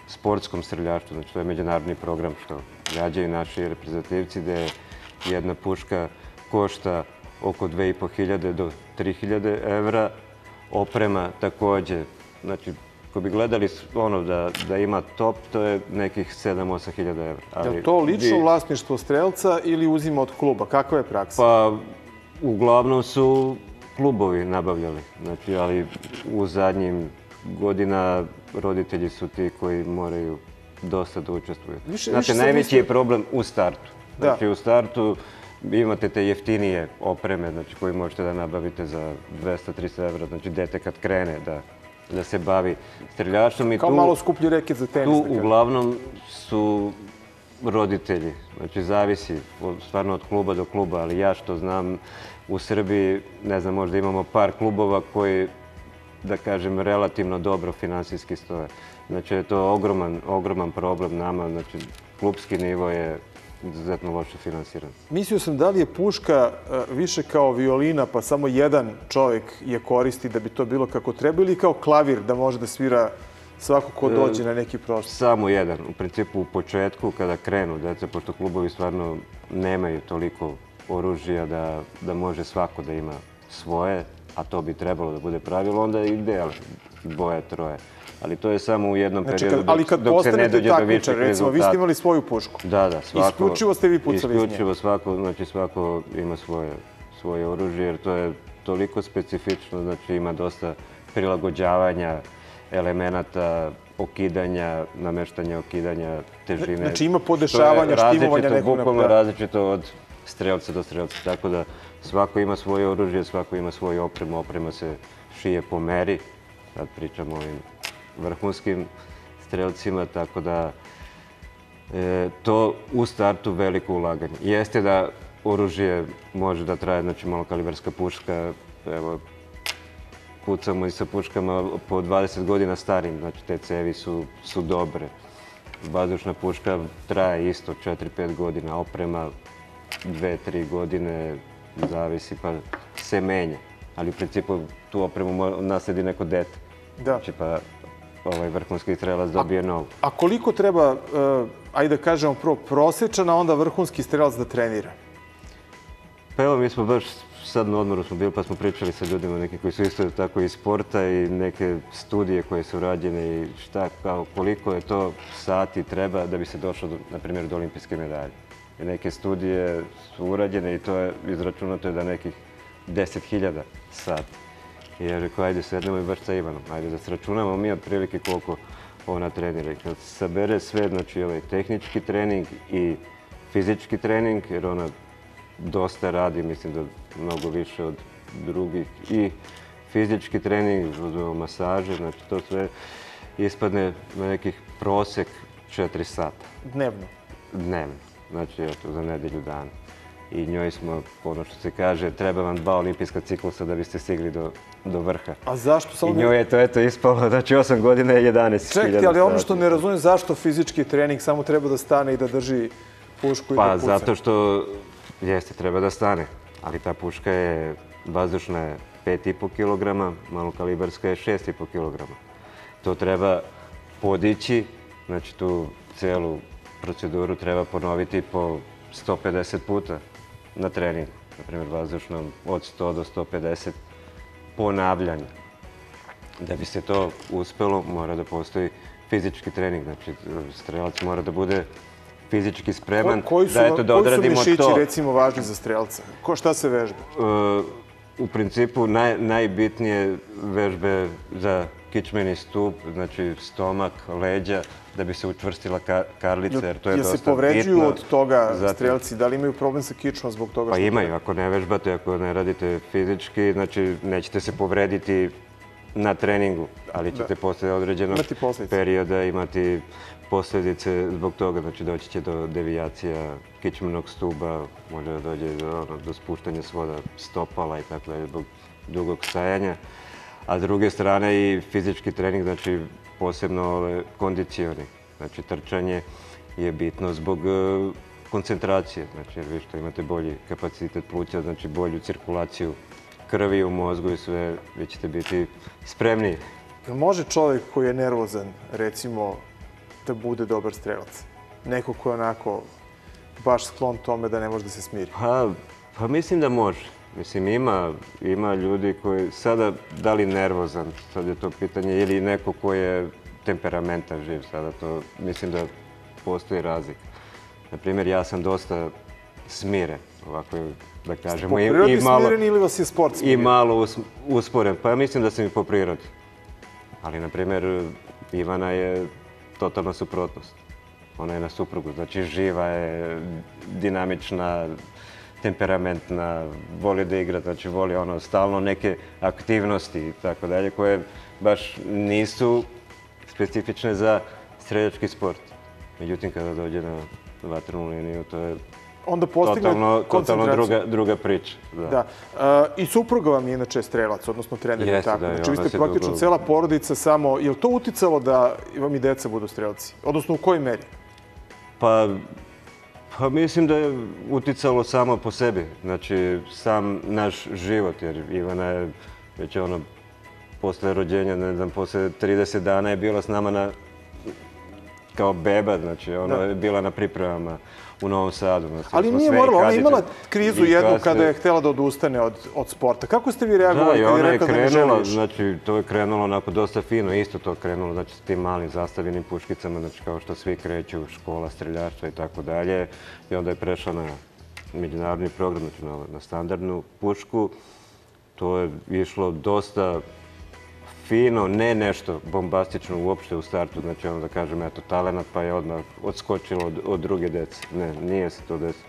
S4: sportskom streljaštvu. Znači, to je međunarodni program što gađaju naši reprezentativci, gde jedna puška košta oko dve i po hiljade do tri hiljade evra. Oprema takođe, znači, ko bi gledali ono da, da ima top, to je nekih sedam do osam hiljada evra.
S1: Je li to lično vlasništvo strelca ili uzima od kluba? Kakva je praksa?
S4: Pa, uglavnom su klubovi nabavljali. Znači, ali u zadnjim godina roditelji su ti koji moraju dosta da učestvuju. Znači, najveći je problem u startu. Znači, u startu imate te jeftinije opreme, znači, koje možete da nabavite za dvesta do trista evra. Znači, dete kad krene da da se bavi streljaštvom.
S1: Kao malo skuplji reket za tenis.
S4: Tu uglavnom su roditelji. Znači, zavisi stvarno od kluba do kluba, ali ja što znam u Srbiji, ne znam, možda imamo par klubova koji, da kažem, relativno dobro finansijski stoje. Znači, je to ogroman, ogroman problem nama. Znači, klubski nivo je izuzetno loše finansiran.
S1: Mislio sam da li je puška više kao violina, pa samo jedan čovjek je koristi da bi to bilo kako treba, ili kao klavir da može da svira svako ko dođe na neki prostor?
S4: Samo jedan. U principu, u početku, kada krenu deca, pošto klubovi stvarno nemaju toliko oružja da, da može svako da ima svoje, a to bi trebalo da bude pravilo, onda je ideal dvoje, troje. Ali to je samo u jednom
S1: znači,
S4: periodu
S1: ali kad
S4: dok se ne dođe do višeg rezultata.
S1: Recimo, vi ste imali svoju pušku.
S4: Da, da, svako.
S1: Isključivo ste vi pucali iz nje.
S4: Isključivo svako, znači svako ima svoje, svoje oružje, jer to je toliko specifično, znači ima dosta prilagođavanja elemenata, okidanja, nameštanja okidanja, težine.
S1: Znači ima podešavanja, štimovanja nekog
S4: bukvalno različito od strelca do strelca, tako da svako ima svoje oružje, svako ima svoju opremu, oprema se šije po meri, sad pričamo o ovim vrhunskim strelcima, tako da e, to u startu veliko ulaganje. Jeste da oružje može da traje, znači malokalibarska puška, evo, pucamo i sa puškama po dvadeset godina starim, znači te cevi su, su dobre. Vazdušna puška traje isto četiri do pet godina, oprema dve do tri godine, zavisi, pa se menja. Ali u principu tu opremu nasledi neko dete.
S1: Da.
S4: Znači pa ovaj vrhunski strelac dobije novu.
S1: A koliko treba, uh, ajde da kažemo prvo, prosječan, a onda vrhunski strelac da trenira?
S4: Pa evo, mi smo baš sad na odmoru smo bili, pa smo pričali sa ljudima neki koji su isto tako iz sporta i neke studije koje su rađene i šta, kao koliko je to sati treba da bi se došlo, do, na primjer, do olimpijske medalje. I neke studije su urađene i to je izračunato je da nekih deset hiljada sati. I ja rekao, ajde sednemo i baš sa Ivanom, ajde da sračunamo mi otprilike koliko ona trenira. I kad sabere sve, znači ovaj tehnički trening i fizički trening, jer ona dosta radi, mislim da mnogo više od drugih, i fizički trening, uzmemo masaže, znači to sve ispadne na nekih prosek četiri sata.
S1: Dnevno?
S4: Dnevno, znači eto, za nedelju dana. I njoj smo, ono što se kaže, treba vam dva olimpijska ciklusa da biste stigli do, do vrha.
S1: A zašto? Samo
S4: I njoj je to eto ispalo, znači osam godina je jedanaest hiljada.
S1: Čekajte, ali ono što ne razumijem, zašto fizički trening samo treba da stane i da drži pušku i
S4: pa,
S1: da puca?
S4: Pa zato što jeste, treba da stane, ali ta puška je vazdušna je pet i po kilograma, malokalibarska je šest i po kilograma. To treba podići, znači tu celu proceduru treba ponoviti po sto pedeset puta na treningu. Naprimjer, vazdušnom od sto do sto pedeset ponavljanja. Da bi se to uspelo, mora da postoji fizički trening. Znači, strelac mora da bude fizički spreman.
S1: Ko, koji su,
S4: da, eto, da odradimo
S1: koji su mišići,
S4: to.
S1: recimo, važni za strelca? Ko, šta se vežba?
S4: Uh, u principu, naj, najbitnije vežbe za kičmeni stup, znači stomak, leđa, da bi se učvrstila ka, karlica, jer to je
S1: Jel
S4: dosta
S1: se povređuju
S4: bitno.
S1: od toga
S4: Zatim,
S1: strelci? Da li imaju problem sa kičmom zbog toga?
S4: Pa
S1: što
S4: imaju, ako ne vežbate, ako ne radite fizički, znači nećete se povrediti na treningu, ali ćete da. posle određenog
S1: imati
S4: perioda imati posljedice zbog toga. Znači doći će do devijacija kičmenog stuba, može da dođe do, ono, do spuštanja svoda stopala i tako dalje zbog dugog stajanja. A s druge strane i fizički trening, znači posebno ove, kondicioni. Znači trčanje je bitno zbog uh, koncentracije, znači jer vi što imate bolji kapacitet pluća, znači bolju cirkulaciju krvi u mozgu i sve, vi ćete biti spremniji.
S1: Može čovjek koji je nervozan, recimo, da bude dobar strelac? Neko ko je onako baš sklon tome da ne može da se smiri.
S4: Pa, pa mislim da može. Mislim, ima, ima ljudi koji sada, da li nervozan, sad je to pitanje, ili neko ko je temperamentan živ sada, to mislim da postoji razlika. Naprimjer, ja sam dosta smiren, ovako da kažemo.
S1: Po prirodi smiren ili vas je sport smiren?
S4: I malo usporen, pa ja mislim da sam i po prirodi. Ali, naprimjer, Ivana je totalna suprotnost. Ona je na suprugu, znači živa je, dinamična, temperamentna, voli da igra, znači voli ono stalno neke aktivnosti i tako dalje, koje baš nisu specifične za streljački sport. Međutim, kada dođe na vatrenu liniju, to je
S1: onda postigne
S4: totalno druga, druga priča. Da.
S1: Da. Uh, I supruga vam je inače strelac, odnosno trener.
S4: Jeste,
S1: tako.
S4: da.
S1: Znači vi ste praktično dugo... cela porodica samo... Je li to uticalo da vam i deca budu strelci? Odnosno u kojoj meri?
S4: Pa, pa mislim da je uticalo samo po sebi. Znači, sam naš život, jer Ivana je već ono, posle rođenja, ne znam, posle trideset dana je bila s nama na, kao beba, znači ona je bila na pripremama u Novom Sadu. Znači,
S1: ali nije morala, ona je imala krizu jednu kasne... kada je htjela da odustane od, od sporta. Kako ste vi reagovali
S4: da,
S1: kada je rekla da ne želi više?
S4: Znači, to je krenulo onako dosta fino, isto to krenulo, znači s tim malim zastavljenim puškicama, znači kao što svi kreću, škola, streljaštva i tako dalje. I onda je prešla na međunarodni program, znači na, na standardnu pušku. To je išlo dosta fino, ne nešto bombastično uopšte u startu, znači ono da kažem, eto, talenat, pa je odmah odskočilo od, od druge dece. Ne, nije se to desilo.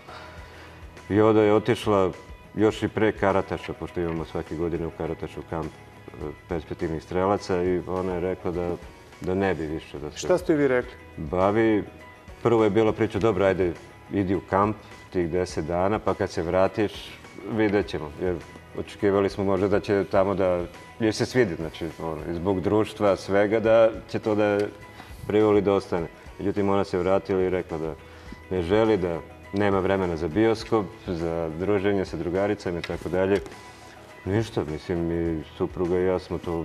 S4: I onda je otišla još i pre karataša, pošto imamo svake godine u karatašu kamp perspektivnih strelaca i ona je rekla da, da ne bi više da se...
S1: Šta ste vi rekli?
S4: Bavi. Prvo je bila priča, dobro, ajde, idi u kamp tih deset dana, pa kad se vratiš, vidjet ćemo. Jer očekivali smo možda da će tamo da... Jer se svidi, znači, ono, zbog društva, svega, da će to da privoli da ostane. Međutim, ona se vratila i rekla da ne želi, da nema vremena za bioskop, za druženje sa drugaricama i tako dalje. Ništa, mislim, i supruga i ja smo to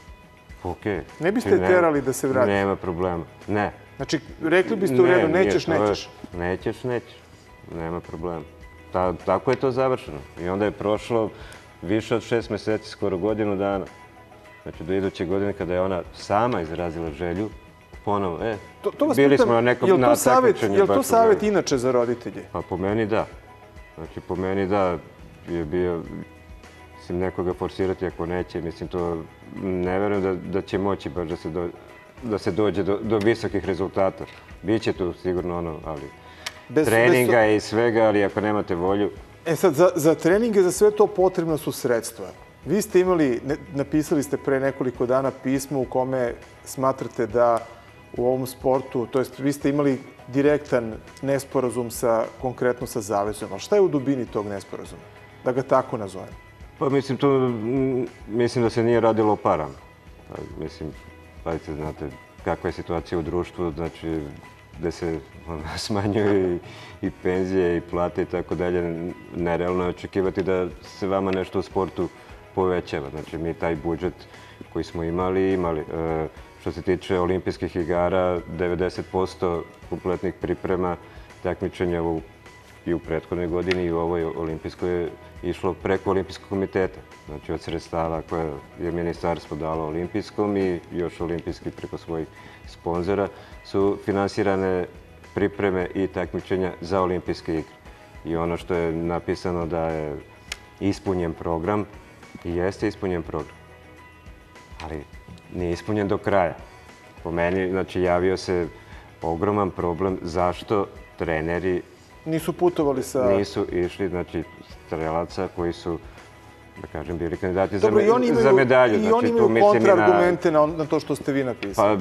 S4: okej.
S1: Ne biste je terali da se vrati?
S4: Nema problema, ne.
S1: Znači, rekli biste u redu, nećeš, nećeš?
S4: Nećeš, nećeš, nema problema. Tako je to završeno. I onda je prošlo više od šest meseci, skoro godinu dana. Znači, do iduće godine, kada je ona sama izrazila želju, ponovo, e, bili smo na nekom takmičenju.
S1: Je li to savjet inače za roditelje?
S4: Pa po meni da. Znači, po meni da je bio, mislim, nekoga forsirati ako neće. Mislim, to ne verujem da će moći baš da se dođe do visokih rezultata. Biće tu sigurno ono, ali treninga i svega, ali ako nemate volju...
S1: E sad, za, za treninge, za sve to potrebna su sredstva. Vi ste imali, ne, napisali ste pre nekoliko dana pismo u kome smatrate da u ovom sportu, to jest vi ste imali direktan nesporazum sa, konkretno sa Zavezom. Ali šta je u dubini tog nesporazuma? Da ga tako nazovem.
S4: Pa mislim, to, mislim da se nije radilo o parama. Mislim, pazite, znate kakva je situacija u društvu, znači gde se smanjuju i, i penzije i plate i tako dalje. Nerealno je očekivati da se vama nešto u sportu povećava. Znači, mi taj budžet koji smo imali, imali. E, što se tiče olimpijskih igara, devedeset posto kompletnih priprema takmičenja u, i u prethodnoj godini i u ovoj olimpijskoj je išlo preko olimpijskog komiteta. Znači, od sredstava koje je ministarstvo dalo olimpijskom i još olimpijski preko svojih sponzora su finansirane pripreme i takmičenja za olimpijske igre. I ono što je napisano da je ispunjen program, i jeste ispunjen program, ali nije ispunjen do kraja. Po meni, znači, javio se ogroman problem zašto treneri
S1: nisu putovali sa...
S4: Nisu išli, znači, strelaca koji su, da kažem, bili kandidati za,
S1: Dobro,
S4: me, za medalju.
S1: I oni imaju znači, kontraargumente na... na to što ste vi napisali.
S4: Pa,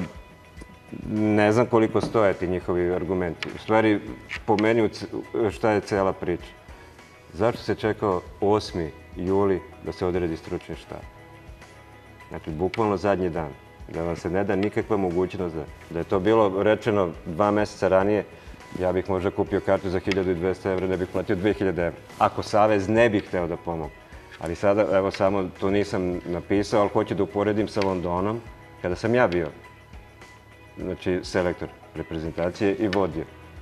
S4: ne znam koliko stoje ti njihovi argumenti. U stvari, po meni, šta je cela priča? Zašto se čekao osmi juli da se odredi stručni štab? Znači, bukvalno zadnji dan. Da vam se ne da nikakva mogućnost da, da je to bilo rečeno dva meseca ranije, ja bih možda kupio kartu za hiljadu dvesta evra, ne bih platio dve hiljade evra. Ako Savez ne bih hteo da pomogu. Ali sada, evo samo, to nisam napisao, ali hoću da uporedim sa Londonom, kada sam ja bio, znači, selektor. reprezentacije i vodio.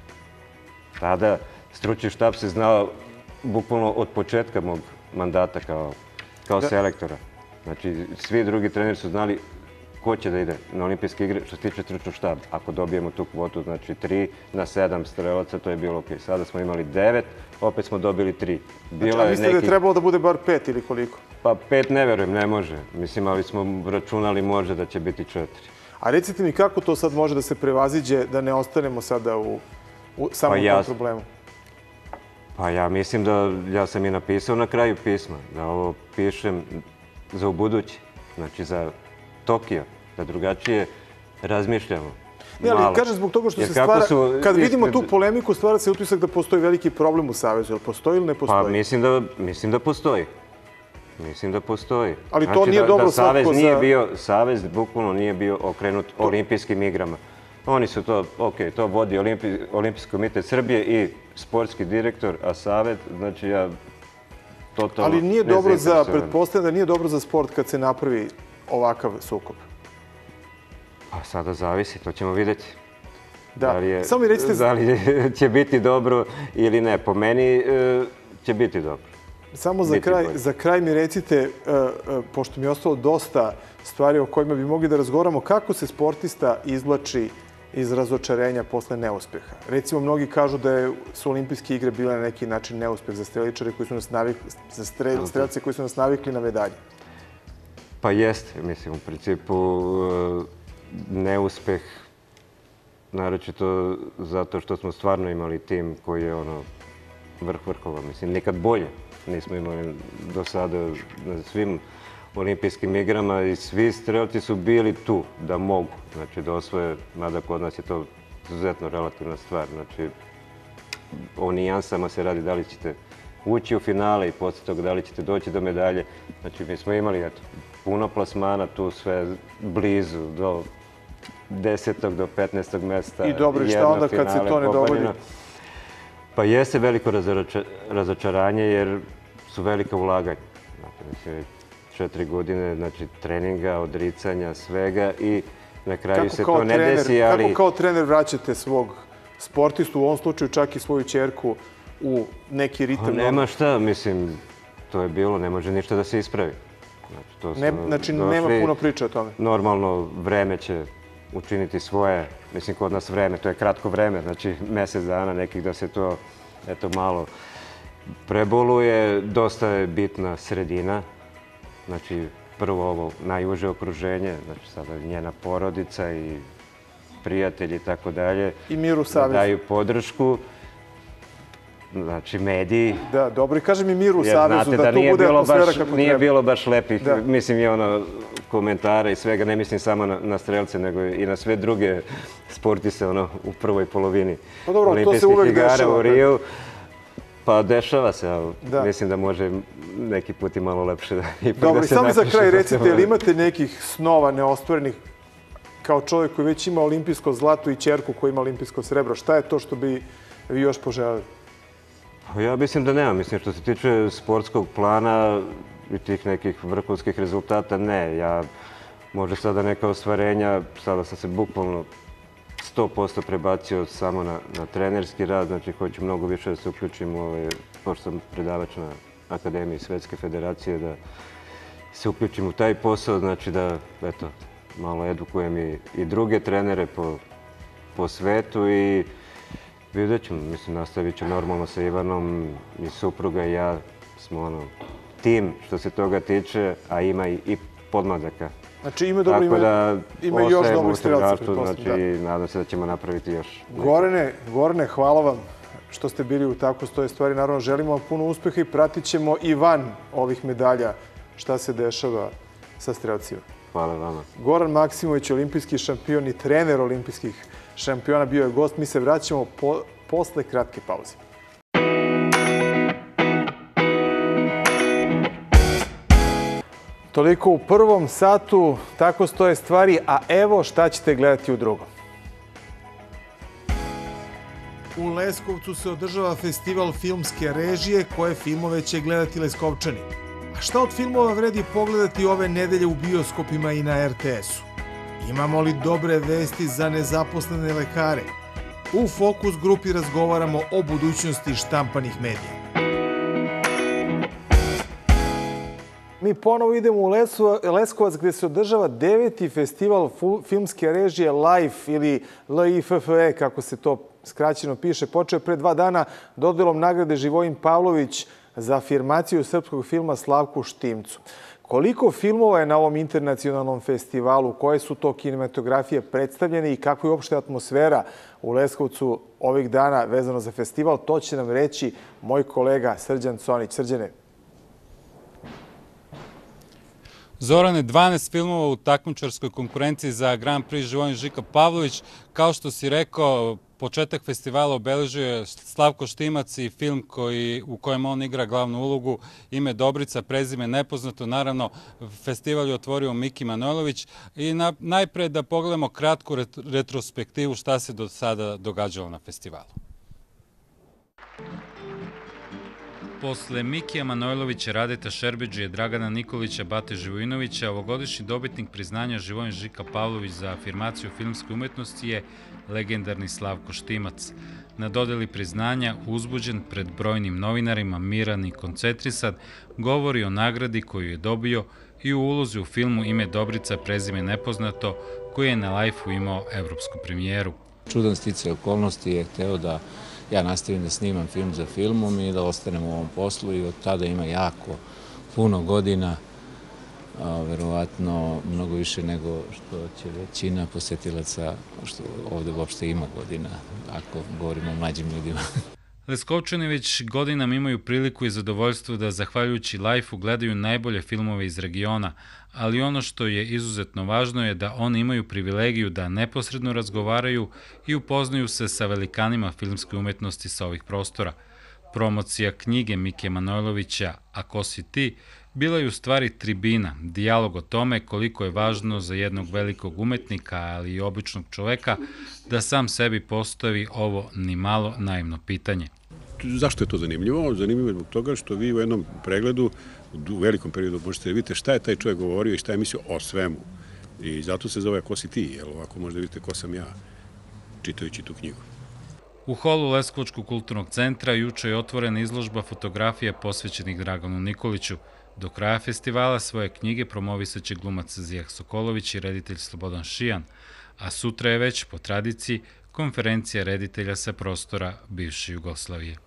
S4: Tada stručni štab se znao bukvalno od početka mog mandata kao, kao selektora. Znači, svi drugi treneri su znali ko će da ide na olimpijske igre što se tiče stručnog štaba. Ako dobijemo tu kvotu, znači tri na sedam strelaca, to je bilo okej. Sada smo imali devet, opet smo dobili tri.
S1: Znači, a mislite da je trebalo da bude bar pet ili koliko?
S4: Pa pet ne verujem, ne može. Mislim, ali smo računali može da će biti četiri.
S1: A recite mi kako to sad može da se prevaziđe, da ne ostanemo sada u, u samom tom problemu?
S4: Pa ja mislim da, ja sam i napisao na kraju pisma, da ovo pišem za ubuduće, znači za Tokio, da drugačije razmišljamo.
S1: Ne, ali kažem zbog toga što se stvara, kad vidimo tu polemiku, stvara se utisak da postoji veliki problem u Savezu. Je li postoji ili ne postoji?
S4: Pa mislim da, mislim da postoji. Mislim da postoji.
S1: Ali to nije dobro svako za...
S4: Savez bukvalno nije bio okrenut olimpijskim igrama. Oni su to, ok, to vodi Olimpijski komitet Srbije i sportski direktor, a Savet, znači ja totalno...
S1: Ali nije dobro za, pretpostavljam da nije dobro za sport kad se napravi ovakav sukob.
S4: Pa sada zavisi, to ćemo vidjeti.
S1: Da, samo mi recite...
S4: Da li će biti dobro ili ne. Po meni će biti dobro.
S1: Samo za kraj, za kraj mi recite, pošto mi je ostalo dosta stvari o kojima bi mogli da razgovaramo, kako se sportista izvlači iz razočarenja posle neuspeha? Recimo, mnogi kažu da su olimpijske igre bile na neki način neuspeh za streličare koji su nas navikli, za strelce koji su nas navikli na medalje.
S4: Pa jeste, mislim, u principu neuspeh, naročito zato što smo stvarno imali tim koji je ono vrh vrhova, mislim, nikad bolje nismo imali do sada na svim olimpijskim igrama i svi strelci su bili tu da mogu, znači da osvoje, mada kod nas je to izuzetno relativna stvar, znači o nijansama se radi da li ćete ući u finale i posle toga da li ćete doći do medalje, znači mi smo imali eto, puno plasmana tu sve blizu do desetog do petnaestog mesta.
S1: I dobro, i šta onda kad se to ne dogodi?
S4: Pa jeste veliko razočaranje jer su velika ulaganja. Znači, četiri godine znači, treninga, odricanja, svega i na kraju se to ne desi, ali...
S1: Kako kao trener vraćate svog sportistu, u ovom slučaju čak i svoju ćerku, u neki ritam?
S4: Nema šta, mislim, to je bilo, ne može ništa da se ispravi.
S1: Znači, nema puno priče o tome?
S4: Normalno, vreme će učiniti svoje, mislim, kod nas vreme, to je kratko vreme, znači mesec dana nekih da se to, eto, malo preboluje. Dosta je bitna sredina, znači, prvo ovo najuže okruženje, znači sada njena porodica i prijatelji i tako dalje.
S1: I mir u Savezu.
S4: Daju podršku, znači mediji.
S1: Da, dobro, i kaže mi mir u Savezu, da tu bude atmosfera kako treba.
S4: Nije bilo baš lepih, mislim, i ono, komentara i svega, ne mislim samo na strelce, nego i na sve druge sportiste, ono, u prvoj polovini olimpijskih igara u Riju. Pa dešava se, ali mislim da može neki put i malo lepše da se napiše.
S1: Dobro, i samo za kraj recite, ili imate nekih snova neostvorenih kao čovjek koji već ima olimpijsko zlato i ćerku koja ima olimpijsko srebro? Šta je to što bi vi još poželjeli?
S4: Ja mislim da nema. Mislim, što se tiče sportskog plana i tih nekih vrhunskih rezultata, ne. Ja možda sada neka ostvarenja, sada sam se bukvalno sto posto prebacio samo na, na trenerski rad, znači hoću mnogo više da se uključim u ove, pošto sam predavač na Akademiji Svetske federacije, da se uključim u taj posao, znači da, eto, malo edukujem i, i druge trenere po, po svetu i vidjet ćemo, mislim, nastavit ću normalno sa Ivanom i supruga i ja smo ono, tim što se toga tiče, a ima i, i podmladaka.
S1: Znači ima dobro, ima,
S4: da
S1: ima još dobrih strelaca, pretpostavljam.
S4: Znači, nadam se da ćemo napraviti još.
S1: Gorane, Gorane, hvala vam što ste bili u tako stoje stvari. Naravno, želimo vam puno uspeha i pratit ćemo i van ovih medalja šta se dešava sa strelcima.
S4: Hvala vama.
S1: Goran Maksimović, olimpijski šampion i trener olimpijskih šampiona, bio je gost. Mi se vraćamo po, posle kratke pauze. Toliko u prvom satu, tako stoje stvari, a evo šta ćete gledati u drugom. U Leskovcu se održava festival filmske režije, koje filmove će gledati Leskovčani. A šta od filmova vredi pogledati ove nedelje u bioskopima i na er te esu? Imamo li dobre vesti za nezaposlene lekare? U Fokus grupi razgovaramo o budućnosti štampanih medija. Mi ponovo idemo u Leskovac gdje se održava deveti festival filmske režije Life ili L I F F E, kako se to skraćeno piše. Počeo je pre dva dana dodelom nagrade Živojin Pavlović za afirmaciju srpskog filma Slavku Štimcu. Koliko filmova je na ovom internacionalnom festivalu, koje su to kinematografije predstavljene i kakva je uopšte atmosfera u Leskovcu ovih dana vezano za festival, to će nam reći moj kolega Srđan Conić. Srđane.
S2: Zorane, dvanaest filmova u takmičarskoj konkurenciji za Grand Prix Živojin Žika Pavlović. Kao što si rekao, početak festivala obeležio je Slavko Štimac i film koji, u kojem on igra glavnu ulogu, ime Dobrica, prezime nepoznato. Naravno, festival je otvorio Miki Manojlović. I na, najpre da pogledamo kratku ret, retrospektivu šta se do sada događalo na festivalu. Posle Mikija Manojlovića, Radeta Šerbedžije, Dragana Nikolića, Bate Živojinovića, ovogodišnji dobitnik priznanja Živojin Žika Pavlović za afirmaciju filmske umetnosti je legendarni Slavko Štimac. Na dodeli priznanja, uzbuđen pred brojnim novinarima, miran i koncentrisan, govori o nagradi koju je dobio i u ulozi u filmu Ime Dobrica, prezime nepoznato, koji je na Life-u imao evropsku premijeru.
S6: Čudan sticaj okolnosti je hteo da ja nastavim da snimam film za filmom i da ostanem u ovom poslu i od tada ima jako puno godina, verovatno mnogo više nego što će većina posetilaca što ovde uopšte ima godina, ako govorimo o mlađim ljudima.
S2: Leskovčani već godinama imaju priliku i zadovoljstvo da, zahvaljujući Life-u, gledaju najbolje filmove iz regiona, ali ono što je izuzetno važno je da oni imaju privilegiju da neposredno razgovaraju i upoznaju se sa velikanima filmske umetnosti sa ovih prostora. Promocija knjige Mike Manojlovića A ko si ti bila je u stvari tribina, dijalog o tome koliko je važno za jednog velikog umetnika, ali i običnog čoveka, da sam sebi postavi ovo ni malo naivno pitanje.
S7: Zašto je to zanimljivo? Zanimljivo je zbog toga što vi u jednom pregledu, u velikom periodu možete vidjeti šta je taj čovjek govorio i šta je mislio o svemu. I zato se zove Ko si ti, jer ovako možda vidite ko sam ja, čitajući tu knjigu.
S2: U holu Leskovačkog kulturnog centra juče je otvorena izložba fotografija posvećenih Draganu Nikoliću. Do kraja festivala svoje knjige promovisaće glumac Zijah Sokolović i reditelj Slobodan Šijan, a sutra je već, po tradiciji, konferencija reditelja sa prostora bivše Jugoslavije.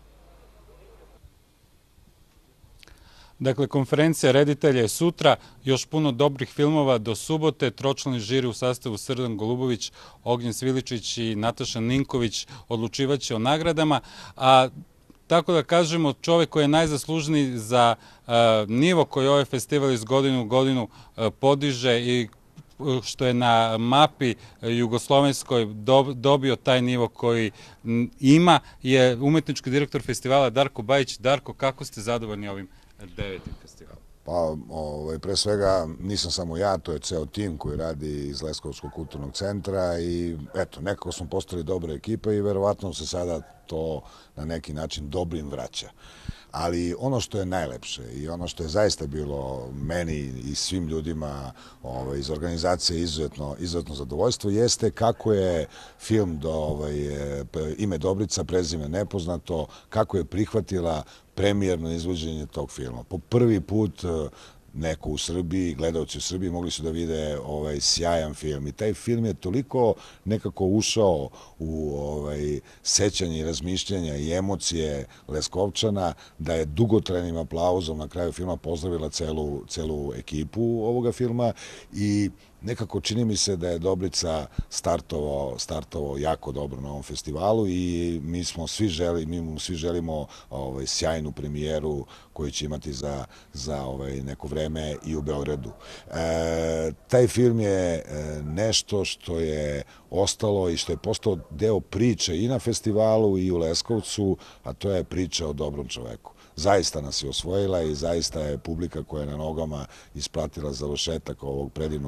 S2: Dakle, konferencija reditelja je sutra, još puno dobrih filmova do subote. Tročlani žiri u sastavu Srdan Golubović, Ognjen Sviličić i Nataša Ninković odlučivaće o nagradama, a tako da kažemo, čovjek koji je najzaslužniji za uh, nivo koji ovaj festival iz godinu u godinu uh, podiže i što je na mapi jugoslovenskoj dobio taj nivo koji ima, je umetnički direktor festivala Darko Bajić. Darko, kako ste zadovoljni ovim devetim festivalom?
S8: Pa, ovaj, pre svega, nisam samo ja, to je ceo tim koji radi iz Leskovskog kulturnog centra i eto, nekako smo postali dobra ekipa i verovatno se sada to na neki način dobrim vraća. Ali ono što je najlepše i ono što je zaista bilo meni i svim ljudima ovaj, iz organizacije izuzetno, izuzetno zadovoljstvo jeste kako je film do ovaj, Ime Dobrica, prezime nepoznato, kako je prihvatila premijerno izvođenje tog filma. Po prvi put neko u Srbiji, gledalci u Srbiji mogli su da vide ovaj sjajan film i taj film je toliko nekako ušao u ovaj sećanje i razmišljanja i emocije Leskovčana da je dugotrajnim aplauzom na kraju filma pozdravila celu, celu ekipu ovoga filma i nekako čini mi se da je Dobrica startovao, startovao jako dobro na ovom festivalu i mi smo svi želi, mi mu svi želimo ovaj, sjajnu premijeru koju će imati za, za ovaj, neko vreme i u Beogradu. E, taj film je nešto što je ostalo i što je postao deo priče i na festivalu i u Leskovcu, a to je priča o dobrom čoveku. Zaista nas je osvojila i zaista je publika koja je na nogama ispratila završetak ovog predivnog filma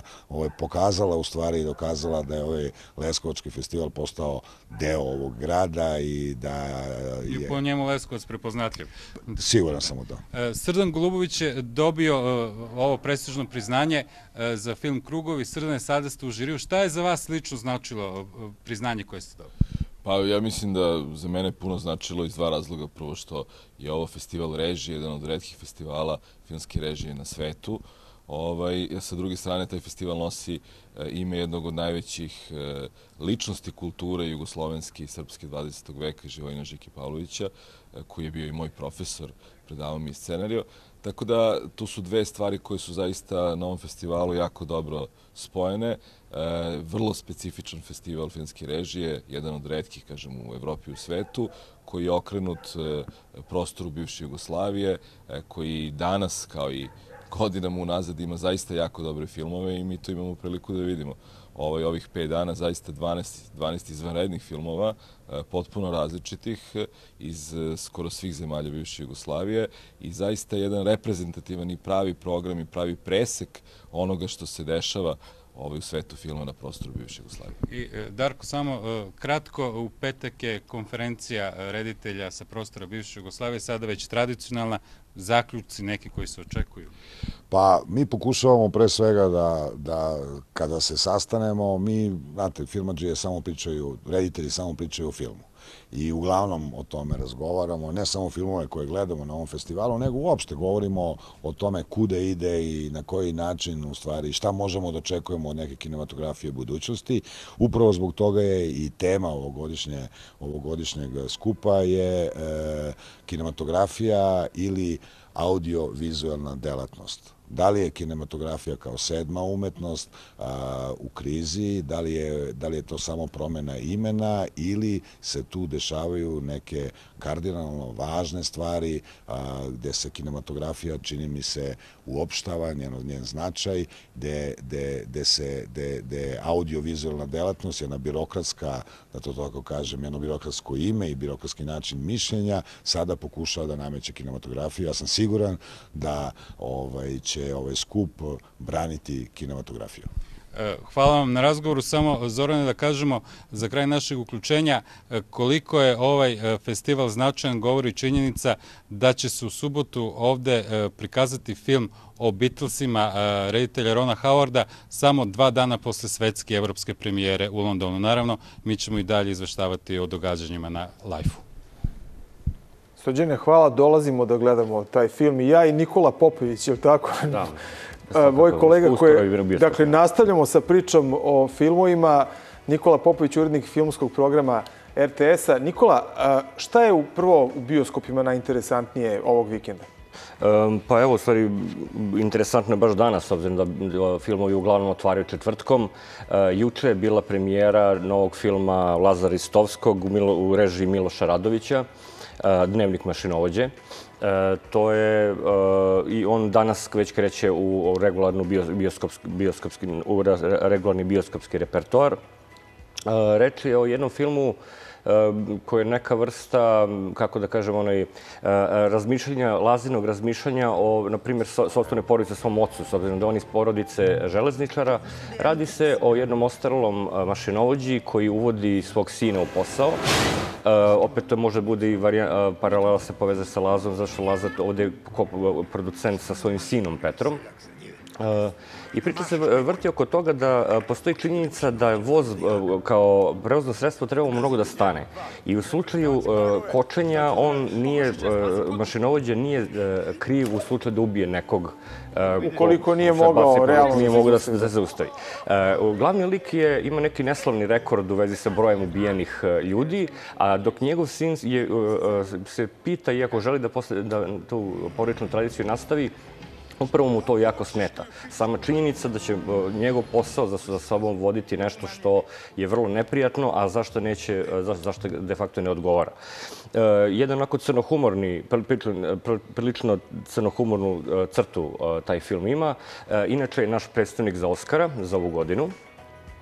S8: pokazala u stvari i dokazala da je ovaj Leskovački festival postao deo ovog grada i da je...
S2: I po njemu Leskovac prepoznatljiv.
S8: Siguran sam u to.
S2: Srdan Golubović je dobio ovo prestižno priznanje za film Krugovi. Srdane, sada ste u žiriju. Šta je za vas lično značilo priznanje koje ste dobili?
S9: Pa ja mislim da za mene puno značilo iz dva razloga. Prvo što je ovo festival režije, jedan od retkih festivala filmske režije na svetu. Sa druge strane, taj festival nosi ime jednog od najvećih ličnosti kulture jugoslovenske i srpske dvadesetog veka, Živojina Žike Pavlovića, koji je bio i moj profesor, predavao mi scenario. Tako da, tu su dve stvari koje su zaista na ovom festivalu jako dobro spojene. Vrlo specifičan festival filmske režije, jedan od retkih, kažem, u Evropi i u svetu, koji je okrenut prostoru bivše Jugoslavije, koji danas, kao i godinama unazad, ima zaista jako dobre filmove i mi to imamo priliku da vidimo. Ovih pet dana zaista dvanaest izvanrednih filmova, potpuno različitih, iz skoro svih zemalja bivše Jugoslavije i zaista jedan reprezentativan i pravi program i pravi presek onoga što se dešava u svetu filma na prostoru bivše Jugoslavije.
S2: I Darko, samo kratko, u petak je konferencija reditelja sa prostora bivše Jugoslavije, sada već tradicionalna, zaključci neki koji se očekuju?
S8: Pa mi pokušavamo pre svega da kada se sastanemo, mi, znate, filmadžije samo pričaju, reditelji samo pričaju o filmu. I uglavnom o tome razgovaramo, ne samo filmove koje gledamo na ovom festivalu, nego uopšte govorimo o tome kude ide i na koji način, u stvari, šta možemo da očekujemo od neke kinematografije budućnosti. Upravo zbog toga je i tema ovogodišnjeg skupa je kinematografija ili audio-vizualna delatnost. Da li je kinematografija kao sedma umetnost u krizi, da li je to samo promena imena ili se tu dešavaju neke kardinalno važne stvari gde se kinematografija, čini mi se, uopštava, njen značaj, gde je audio-vizualna delatnost, jedna birokratska, da to tako kažem, jedno birokratsko ime i birokratski način mišljenja, sada pokušava da nameće kinematografiju. Ja sam siguran da će ovaj skup braniti kinematografiju.
S2: Hvala vam na razgovoru. Samo, Zorane, da kažemo za kraj našeg uključenja koliko je ovaj festival značajan, govori činjenica da će se u subotu ovde prikazati film o Beatlesima reditelja Rona Howarda samo dva dana posle svetske evropske premijere u Londonu. Naravno, mi ćemo i dalje izveštavati o događanjima na Life-u.
S1: Srđane, hvala. Dolazimo da gledamo taj film i ja i Nikola Popović, je li tako? Da. Moj kolega koji... Dakle, nastavljamo sa pričom o filmovima. Nikola Popović, urednik filmskog programa R T S-a. Nikola, šta je prvo u bioskopima najinteresantnije ovog vikenda?
S10: Pa evo, u stvari, interesantno je baš danas, s obzirom da filmovi uglavnom otvaraju četvrtkom. Juče je bila premijera novog filma Lazara Ristovskog u režiji Miloša Radovića, Dnevnik mašinovođe. To je, i on danas već kreće u regularni bioskopski repertoar. Reč je o jednom filmu koji je neka vrsta, kako da kažem, razmišljanja, Lazinog razmišljanja o, na primjer, sopstvene porodice svom ocu, s obzirom da on iz porodice železničara. Radi se o jednom ostarelom mašinovođi koji uvodi svog sina u posao. Opet to može bude i paralela se poveze sa Lazom, zašto Lazar ovde je producent sa svojim sinom Petrom. I priča se vrti oko toga da postoji činjenica da voz kao prevozno sredstvo treba mnogo da stane. I u slučaju kočenja on nije, mašinovođa nije kriv u slučaju da ubije nekog.
S1: Ukoliko nije mogao realno
S10: nije mogao da se zaustavi. Glavni lik ima neki neslavni rekord u vezi sa brojem ubijenih ljudi, a dok njegov sin se pita, iako želi da tu porodičnu tradiciju nastavi, upravo mu to jako smeta. Sama činjenica da će njegov posao za sobom voditi nešto što je vrlo neprijatno, a zašto neće, zašto de facto ne odgovara. Jedan onako crnohumorni, prilično crnohumornu crtu taj film ima. Inače je naš predstavnik za Oskara za ovu godinu.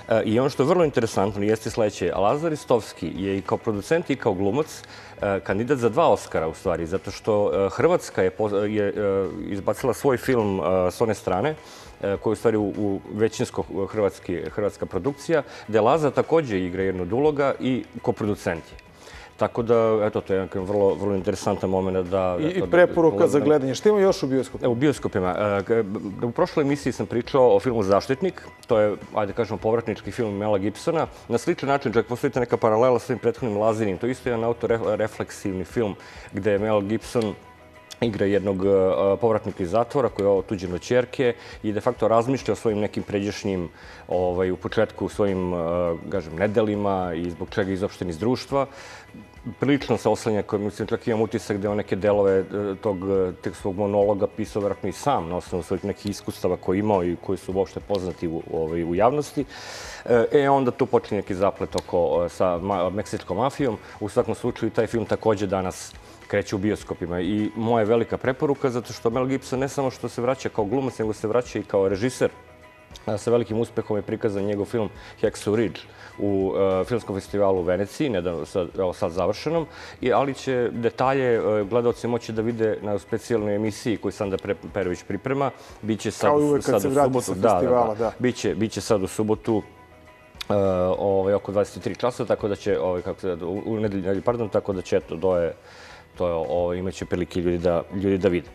S10: I ono što je vrlo interesantno jeste sledeće. Lazar Ristovski je i kao producent i kao glumac kandidat za dva Oscara u stvari, zato što Hrvatska je izbacila svoj film s one strane, koja je u stvari u većinsko hrvatska produkcija, gde Lazar takođe igra jednu od uloga i koproducent je. Tako da, eto, to je jedan vrlo, vrlo interesantan moment da...
S1: I preporuka za gledanje. Šta ima još u bioskopima?
S10: U bioskopima. U prošloj emisiji sam pričao o filmu Zaštitnik. To je, ajde kažemo, povratnički film Mela Gibsona. Na sličan način, čak postoji neka paralela s ovim prethodnim Lazinim. To je isto jedan autorefleksivni film gde Mel Gibson igra jednog povratnika iz zatvora koji je otuđen od ćerke i de facto razmišlja o svojim nekim pređašnjim, u početku svojim, kažem, nedelima i zbog čega izopšten iz društva. Prilično se oslanja, koji mislim čak imam utisak da je on neke delove tog svog monologa pisao vjerojatno i sam na osnovu svojih nekih iskustava koje je imao i koji su uopšte poznati u javnosti. E, onda tu počinje neki zaplet oko sa meksičkom mafijom. U svakom slučaju taj film takođe danas kreće u bioskopima i moja velika preporuka zato što Mel Gibson ne samo što se vraća kao glumac, nego se vraća i kao režiser. Sa velikim uspehom je prikazan njegov film Hacksaw Ridge u filmskom festivalu u Veneciji, nedavno sad završenom, ali će detalje gledalci moći da vide na specijalnoj emisiji koju Sandra Perović priprema. Biće sad u subotu. Biće sad u subotu oko dvadeset tri časa, tako da će, u nedelju, pardon, tako da će, eto, doje, to imaće prilike ljudi da vide.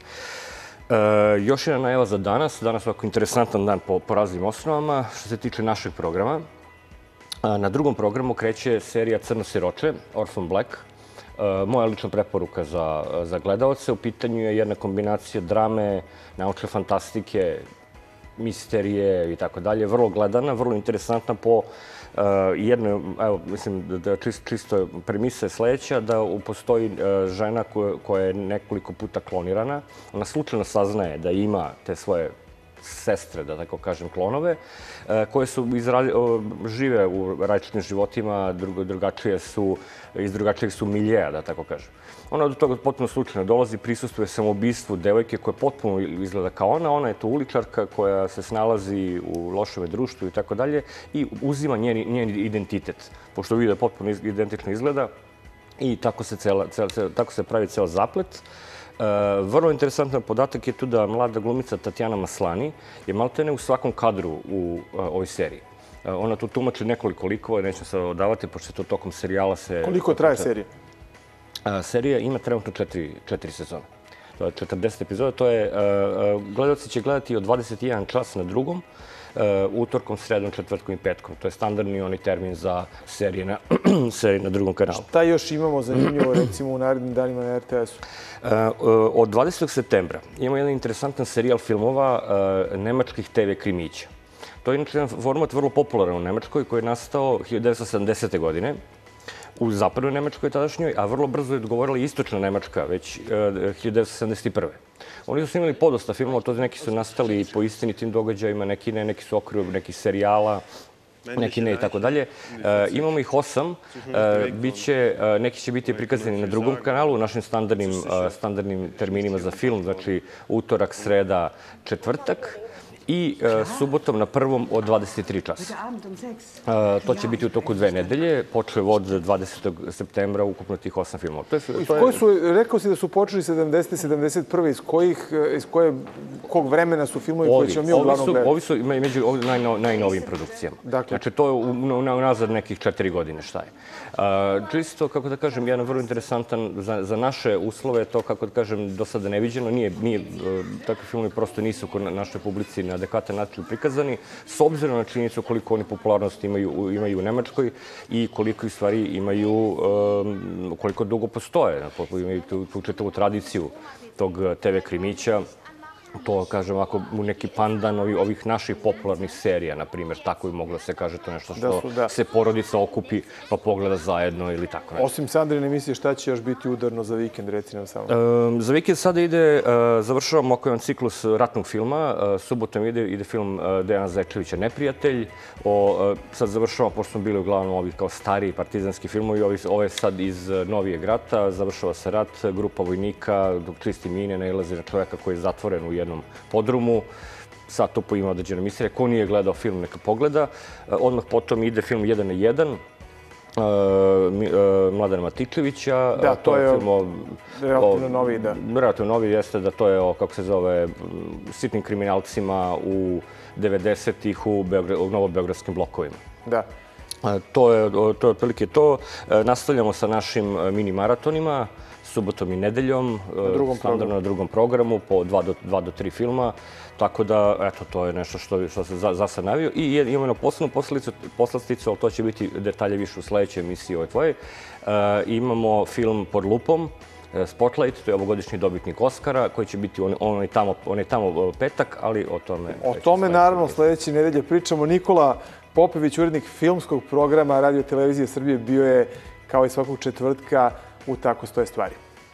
S10: Još jedna najava za danas. Danas je ovako interesantan dan po raznim osnovama. Što se tiče našeg programa, na drugom programu kreće serija Crno siroče, Orphan Black. Moja lična preporuka za gledalce. U pitanju je jedna kombinacija drame, naučne fantastike, misterije i tako dalje. Vrlo gledana, vrlo interesantna po jednoj, evo, mislim da čisto premisa je sledeća, da postoji žena koja je nekoliko puta klonirana. Ona slučajno saznaje da ima te svoje sestre, da tako kažem, klonove, koje su žive u različitim životima, drugačije su, iz drugačijeg su miljeja, da tako kažem. Ona do toga potpuno slučajno dolazi, prisustuje samoubistvu devojke koja potpuno izgleda kao ona. Ona je to uličarka koja se snalazi u lošem društvu i tako dalje i uzima njen identitet, pošto vidi da potpuno identično izgleda i tako se pravi ceo zaplet. Vrlo interesantan podatak je tu da mlada glumica Tatjana Maslani je maltene u svakom kadru u ovoj seriji. Ona tu tumači nekoliko likova, nećem se odavati, pošto to tokom serijala se...
S1: Koliko traje serija?
S10: Serija ima trenutno četiri sezone. To je četrdeset epizoda. To je, gledalci će gledati od dvadeset jedan čas na drugom, utorkom, sredom, četvrtkom i petkom. To je standardni onaj termin za serije na drugom kanalu.
S1: Šta još imamo zanimljivo, recimo, u narednim danima na er te esu?
S10: Od dvadesetog septembra imamo jedan interesantan serijal filmova nemačkih te ve krimića. To je inače jedan format vrlo popularan u Nemačkoj koji je nastao hiljadu devetsto sedamdesete. godine u zapadnoj Nemačkoj tadašnjoj, a vrlo brzo je odgovorila istočna Nemačka, već hiljadu devetsto sedamdeset prve. Oni su snimali podosta filmova, to neki su nastali po istinitim događajima, neki ne, neki su okrivu nekih serijala, neki ne i tako dalje. Imamo ih osam, neki će biti prikazani na drugom kanalu, u našim standardnim terminima za film, znači utorak, sreda, četvrtak. I subotom na prvom od dvadeset tri časa. To će biti u toku dve nedelje. Počeo od dvadesetog septembra ukupno tih osam filmova.
S1: Rekao si da su počeli sedamdesete, sedamdeset prve. Iz kog vremena su filmovi koji ćemo mi uglavnom gledati?
S10: Ovi su među najnovijim produkcijama. Znači, to je unazad nekih četiri godine šta je. Čisto, kako da kažem, jedan vrlo interesantan za naše uslove, to, kako da kažem, do sada neviđeno. Takvi filmovi prosto nisu kod našoj publici na adekvatan način prikazani, s obzirom na činjenicu koliko oni popularnosti imaju u Nemačkoj i koliko ih stvari imaju, koliko dugo postoje. Imaju tu čitavu tradiciju tog te ve krimića. To, kažem, ako u neki pandan ovih naših popularnih serija, na primjer, tako bi moglo da se kaže, to nešto što se porodica okupi pa pogleda zajedno ili tako nešto.
S1: Osim Sandrine emisije, šta će još biti udarno za vikend, reci nam samo?
S10: Za vikend sada ide, završavamo oko jedan ciklus ratnog filma. Subotom ide film Dejana Zečevića Neprijatelj. Sad završavamo, pošto smo bili uglavnom ovi kao stariji partizanski filmovi, ovo je sad iz novijeg rata, završava se rat, grupa vojnika, dok čisti mine, nailazi na čoveka koji je zatvoren u jednom podrumu. sad to po ima određena emisija. Ko nije gledao film, neka pogleda. Odmah potom ide film jedan na jedan. Mladena Matičevića.
S1: Da, to je relativno novi, da.
S10: Relativno novi jeste da to je, kako se zove, sitnim kriminalcima u devedesetih u novobeogradskim blokovima.
S1: Da.
S10: To je otprilike to. Nastavljamo sa našim mini maratonima, subotom i nedeljom, standardno na drugom programu, po dva do tri filma. Tako da, eto, to je nešto što se za sad navio. I imamo jednu posebnu poslasticu, ali to će biti detalje više u sledećoj emisiji ovoj tvojoj. Imamo film Pod lupom, Spotlight, to je ovogodišnji dobitnik Oscara, koji će biti onaj tamo petak, ali o tome...
S1: O tome, naravno, sledeće nedelje pričamo. Nikola Popović, urednik filmskog programa Radio Televizije Srbije, bio je, kao i svakog četvrtka, u Tako stoje stvari.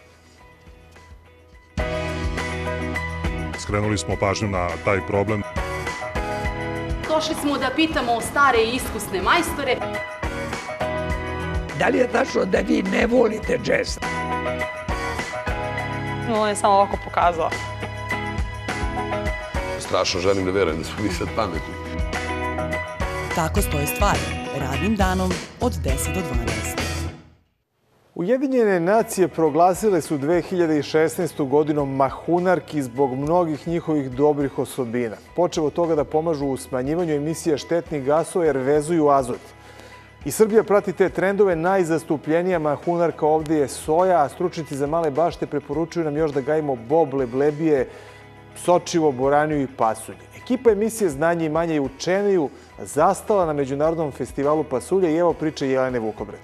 S11: Skrenuli smo pažnju na taj problem.
S12: Došli smo da pitamo stare i iskusne majstore.
S13: Da li je tačno da vi ne volite džez?
S15: On je samo ovako pokazao.
S16: Strašno želim da verujem da smo mi sad pametni.
S26: Tako stoje stvari. Radnim danom od deset do dvanaest.
S1: Ujedinjene nacije proglasile su dve hiljade šesnaestu godinom mahunarki zbog mnogih njihovih dobrih osobina. Počev od toga da pomažu u smanjivanju emisija štetnih gasova jer vezuju azot. I Srbija prati te trendove. Najzastupljenija mahunarka ovde je soja, a stručnici za male bašte preporučuju nam još da gajimo bob, leblebije, sočivo, boraniju i pasulj. Ekipa emisije Znanje i manje i učeniju zastala na Međunarodnom festivalu pasulja i evo priče Jelene Vukobret.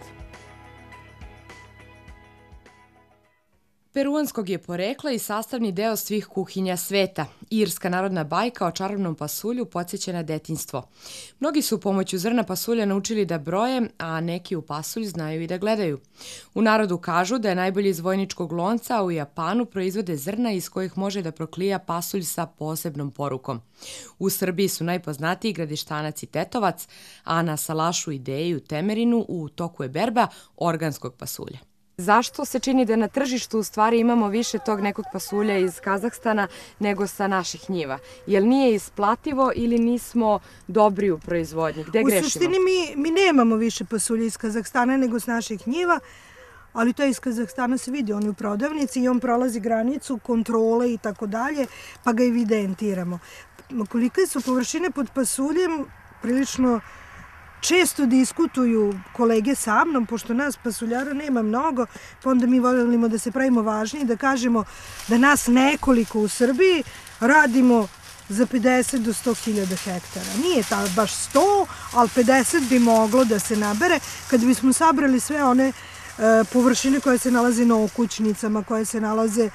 S27: Peruanskog je porekla i sastavni deo svih kuhinja sveta. Irska narodna bajka o čarobnom pasulju podsjeća na detinjstvo. Mnogi su pomoću zrna pasulja naučili da broje, a neki u pasulj znaju i da gledaju. U narodu kažu da je najbolji iz vojničkog lonca, a u Japanu proizvode zrna iz kojih može da proklija pasulj sa posebnom porukom. U Srbiji su najpoznatiji Gradištanac i Tetovac, a na salašu Ideji u Temerinu u toku je berba organskog pasulja. Zašto se čini da na tržištu u stvari imamo više tog nekog pasulja iz Kazahstana nego sa naših njiva? Jel nije isplativo ili nismo dobri u proizvodnji? Gde grešimo?
S28: U suštini mi nemamo više pasulja iz Kazahstana nego s naših njiva, ali to iz Kazahstana se vidi, on je u prodavnici i on prolazi granicu, kontrole i tako dalje, pa ga evidentiramo. Kolike su površine pod pasuljem, prilično često diskutuju kolege sa mnom, pošto nas pasuljara nema mnogo, pa onda mi volimo da se pravimo važni i da kažemo da nas nekoliko u Srbiji radimo za pedeset do sto hiljada hektara. Nije ta baš sto, ali pedeset bi moglo da se nabere kad bismo sabrali sve one površine koje se nalaze na okućnicama, koje se nalaze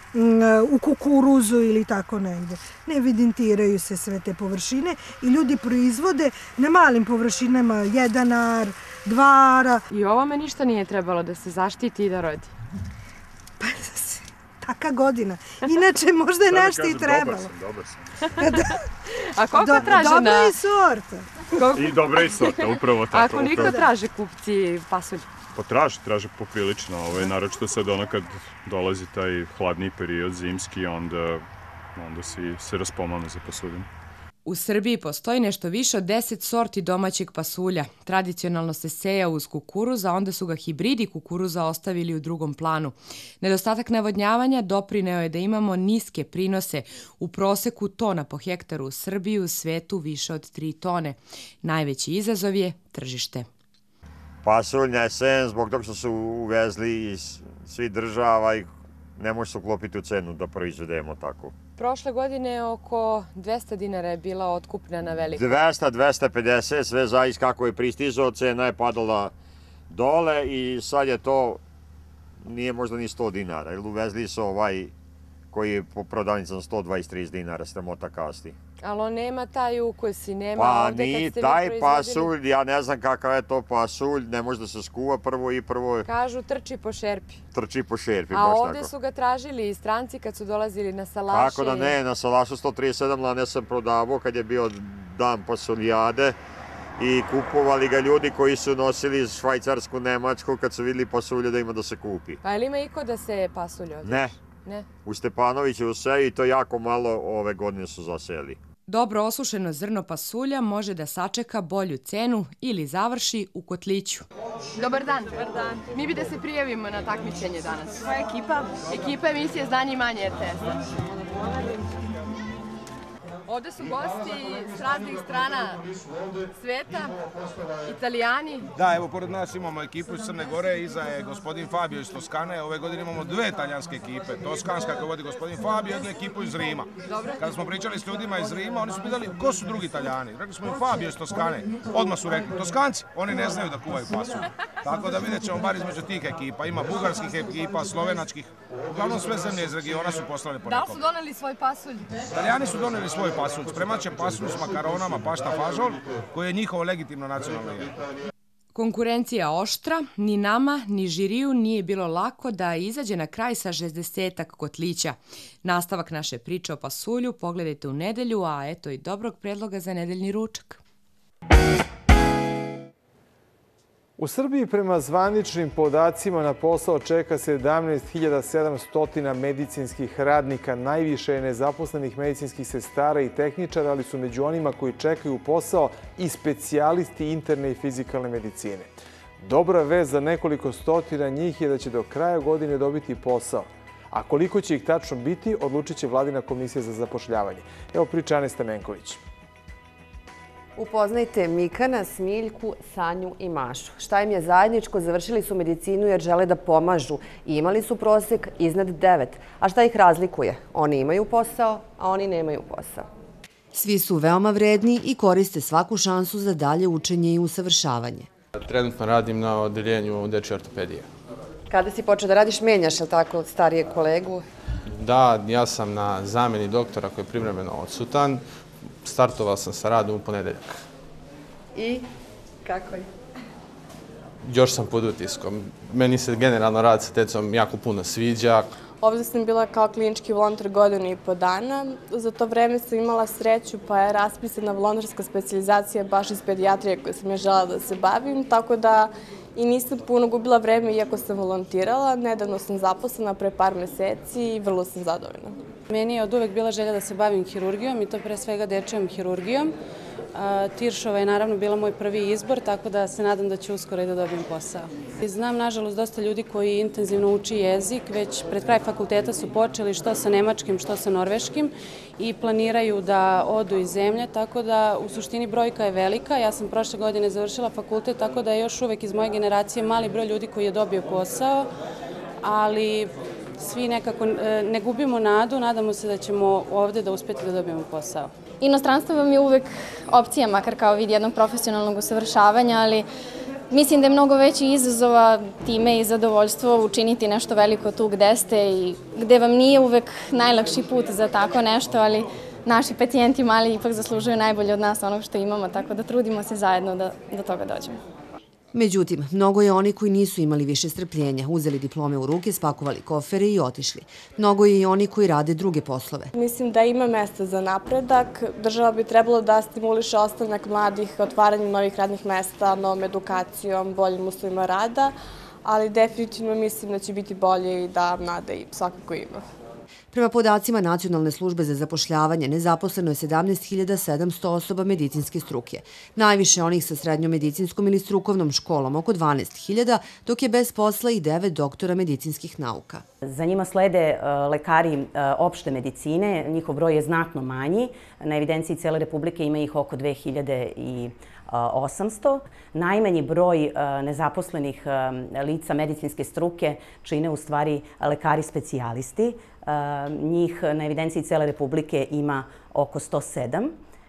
S28: u kukuruzu ili tako negde. Ne evidentiraju se sve te površine i ljudi proizvode na malim površinama, jedan ar, dva ara.
S27: I ovome ništa nije trebalo da se zaštiti i da rodi?
S28: Pa, taka godina. Inače, možda je nešto i trebalo.
S29: Dobar sam, dobar sam.
S27: A koliko traže na...
S28: Dobra i sorta.
S29: I dobra i sorta, upravo tako.
S27: A koliko traže kupci pasulj?
S29: Pa traže, traže poprilično. Naročito sad ono kad dolazi taj hladni period zimski, onda se raspomane za pasuljom.
S27: U Srbiji postoji nešto više od deset sorti domaćeg pasulja. Tradicionalno se seja uz kukuruz, a onda su ga hibridi kukuruza ostavili u drugom planu. Nedostatak navodnjavanja doprineo je da imamo niske prinose. U proseku tona po hektaru u Srbiji, u svetu više od tri tone. Najveći izazov je tržište.
S30: Pasulj nesen zbog toga što su uvezli iz svih država i ne može se uklopiti u cenu da proizvedemo tako.
S27: Prošle godine oko dvesta dinara je bila otkupna na veliko.
S30: dvesta do dvesta pedeset, sve zavis kako je pristizao, cena je padala dole i sad je to, nije možda ni sto dinara. Uvezli su ovaj koji je po prodavnicama sto dvadeset do trideset dinara, sramota kasti.
S27: Ali on nema taj ukus i nema
S30: pa,
S27: ovde kad ste vi
S30: proizvodili. Pa nije taj pasulj, ja ne znam kakav je to pasulj, ne može da se skuva prvo i prvo...
S27: Kažu trči po šerpi.
S30: Trči po šerpi,
S27: a
S30: baš tako.
S27: A ovde su ga tražili i stranci kad su dolazili na salaše.
S30: Kako da ne, na salašu sto trideset sedam lane sam prodavao kad je bio dan pasuljade i kupovali ga ljudi koji su nosili iz Švajcarsku, Nemačku kad su videli pasulje da ima da se kupi.
S27: Pa ili ima iko da se pasulje ovdje?
S30: Ne.
S27: Ne.
S30: U Stepanoviću se i to jako malo ove godine su zaseli.
S27: Dobro osušeno zrno pasulja može da sačeka bolju cenu ili završi u kotliću.
S3: Dobar dan. Dobar dan. Mi bi da se prijavimo na takmičenje danas. Koja ekipa? Ekipa emisije Znanje i manje R T S-a. Ovde su gosti s raznih strana sveta, Italijani.
S14: Da, evo, pored nas imamo ekipu iz Crne Gore, iza je gospodin Fabio iz Toskane. Ove godine imamo dve italijanske ekipe, toskanska koju vodi gospodin Fabio i jednu ekipu iz Rima. Dobro. Kada smo pričali s ljudima iz Rima, oni su pitali ko su drugi Italijani. Rekli smo im Fabio iz Toskane. Odmah su rekli, Toskanci, oni ne znaju da kuvaju pasulj. Tako da vidjet ćemo bar između tih ekipa. Ima bugarskih ekipa, slovenačkih. Uglavnom sve zemlje iz regiona su poslali po
S3: Da li
S14: nekom.
S3: su doneli svoj pasulj?
S14: Italijani su doneli svoj pasulj. Spremat će pasulj s makaronama, pašta fažol, koji je njihovo legitimno nacionalno jelo.
S27: Konkurencija oštra, ni nama, ni žiriju nije bilo lako da izađe na kraj sa šezdesetak kotlića. Nastavak naše priče o pasulju pogledajte u nedelju, a eto i dobrog predloga za nedeljni ručak.
S1: U Srbiji prema zvaničnim podacima na posao čeka sedamnaest hiljada sedamsto medicinskih radnika. Najviše je nezaposlenih medicinskih sestara i tehničara, ali su među onima koji čekaju posao i specijalisti interne i fizikalne medicine. Dobra vest za nekoliko stotina njih je da će do kraja godine dobiti posao. A koliko će ih tačno biti, odlučit će Vladina komisija za zapošljavanje. Evo priča Ane Stamenković.
S17: Upoznajte Mikana, Smiljku, Sanju i Mašu. Šta im je zajedničko? Završili su medicinu jer žele da pomažu. Imali su prosek iznad devet. A šta ih razlikuje? Oni imaju posao, a oni nemaju posao.
S5: Svi su veoma vredni i koriste svaku šansu za dalje učenje i usavršavanje.
S18: Trenutno radim na odeljenju dečje ortopedije.
S17: Kada si počeo da radiš, menjaš li tako starije kolegu?
S18: Da, ja sam na zameni doktora koji je privremeno odsutan. Startovao sam sa radom u ponedeljak.
S17: I kako je?
S18: Još sam pod utiskom. Meni se generalno rad sa decom jako puno sviđa.
S19: Ovdje sam bila kao klinički volonter godinu i po dana. Za to vreme sam imala sreću pa je raspisana volonterska specijalizacija baš iz pedijatrije koje sam ja žela da se bavim, tako da i nisam puno gubila vreme iako sam volontirala. Nedavno sam zaposlena pre par meseci i vrlo sam zadovoljna.
S20: Meni je od uvek bila želja da se bavim hirurgijom i to pre svega dečijom hirurgijom. Tiršova je naravno bila moj prvi izbor, tako da se nadam da ću uskoro i da dobijem posao. Znam, nažalost, dosta ljudi koji intenzivno uči jezik, već pred kraj fakulteta su počeli što sa nemačkim, što sa norveškim i planiraju da odu iz zemlje, tako da u suštini brojka je velika. Ja sam prošle godine završila fakultet, tako da je još uvek iz moje generacije mali broj ljudi koji je dobio posao, ali svi nekako ne gubimo nadu, nadamo se da ćemo ovde da uspeti da dobijemo posao.
S21: Inostranstvo vam je uvek opcija, makar kao vid jednog profesionalnog usavršavanja, ali mislim da je mnogo veći izazova time i zadovoljstvo učiniti nešto veliko tu gde ste i gde vam nije uvek najlakši put za tako nešto, ali naši pacijenti mali ipak zaslužuju najbolje od nas onog što imamo, tako da trudimo se zajedno da do toga dođemo.
S5: Međutim, mnogo je oni koji nisu imali više strpljenja, uzeli diplome u ruke, spakovali kofere i otišli. Mnogo je i oni koji rade druge poslove.
S19: Mislim da ima mesta za napredak. Država bi trebalo da stimuliše ostanak mladih otvaranjem novih radnih mesta, novom edukacijom, boljim uslovima rada, ali definitivno mislim da će biti bolje i da nade i svakako ima.
S5: Prema podacima Nacionalne službe za zapošljavanje, nezaposleno je sedamnaest hiljada sedamsto osoba medicinske struke. Najviše onih sa srednjom medicinskom ili strukovnom školom, oko dvanaest hiljada, dok je bez posla i devet doktora medicinskih nauka.
S23: Za njima slede lekari opšte medicine, njihov broj je znatno manji. Na evidenciji cele Republike ima ih oko dve hiljade osamsto. Najmanji broj nezaposlenih lica medicinske struke čine u stvari lekari specijalisti. Njih na evidenciji cele Republike ima oko sto sedam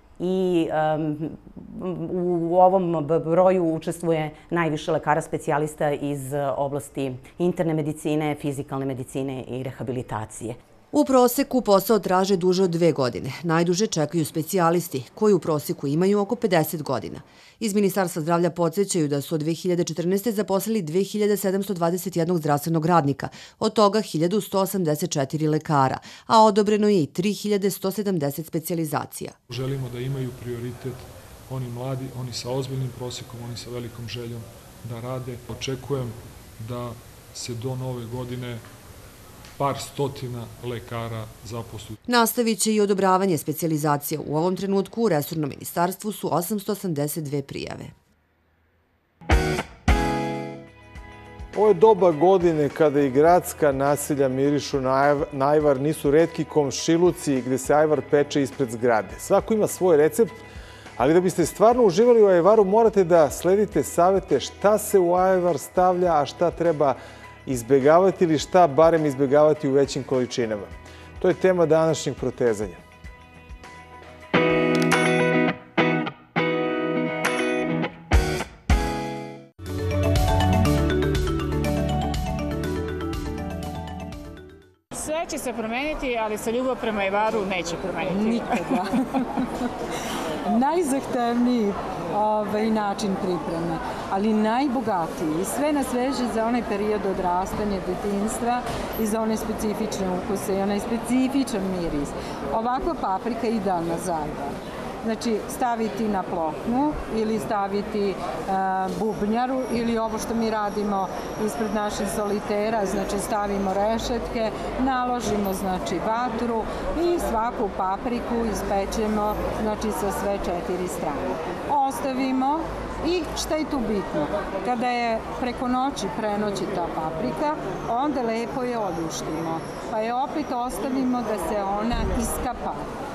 S23: i u ovom broju učestvuje najviše lekara specijalista iz oblasti interne medicine, fizikalne medicine i rehabilitacije.
S5: U proseku posao traže duže od dve godine. Najduže čekaju specijalisti, koji u proseku imaju oko pedeset godina. Iz Ministarstva zdravlja podsjećaju da su od dve hiljade četrnaeste. zaposlili dve hiljade sedamsto dvadeset jedan zdravstvenog radnika, od toga hiljadu sto osamdeset četiri lekara, a odobreno je i tri hiljade sto sedamdeset specijalizacija.
S24: Želimo da imaju prioritet oni mladi, oni sa ozbiljnim prosekom, oni sa velikom željom da rade. Očekujem da se do nove godine par stotina lekara zaposlenih.
S17: Nastavit će i odobravanje specijalizacije. U ovom trenutku u resornom ministarstvu su osamsto osamdeset dve prijave.
S1: Ovo je doba godine kada i gradska naselja mirišu na ajvar, nisu retki komšiluci gde se ajvar peče ispred zgrade. Svako ima svoj recept, ali da biste stvarno uživali u ajvaru morate da sledite savete šta se u ajvar stavlja, a šta treba izbegavati ili šta barem izbegavati u većim količinama. To je tema današnjeg protezanja.
S2: Sve će se promeniti, ali sa ljubav prema ajvaru neće promeniti.
S4: Nikada. Najzahtevniji ovaj, način pripreme, ali najbogatiji. Sve nas veže za onaj period odrastanja, detinjstva i za one specifične ukuse i onaj specifičan miris. Ovakva paprika je idealna za ajvar. Znači, staviti na plotnu ili staviti bubnjaru ili ovo što mi radimo ispred naših solitera, znači stavimo rešetke, naložimo znači vatru i svaku papriku ispećemo znači sa sve četiri strane. Ostavimo i šta je tu bitno? Kada je preko noći prenoći ta paprika, onda lepo je oljuštimo, pa je opet ostavimo da se ona iskapa.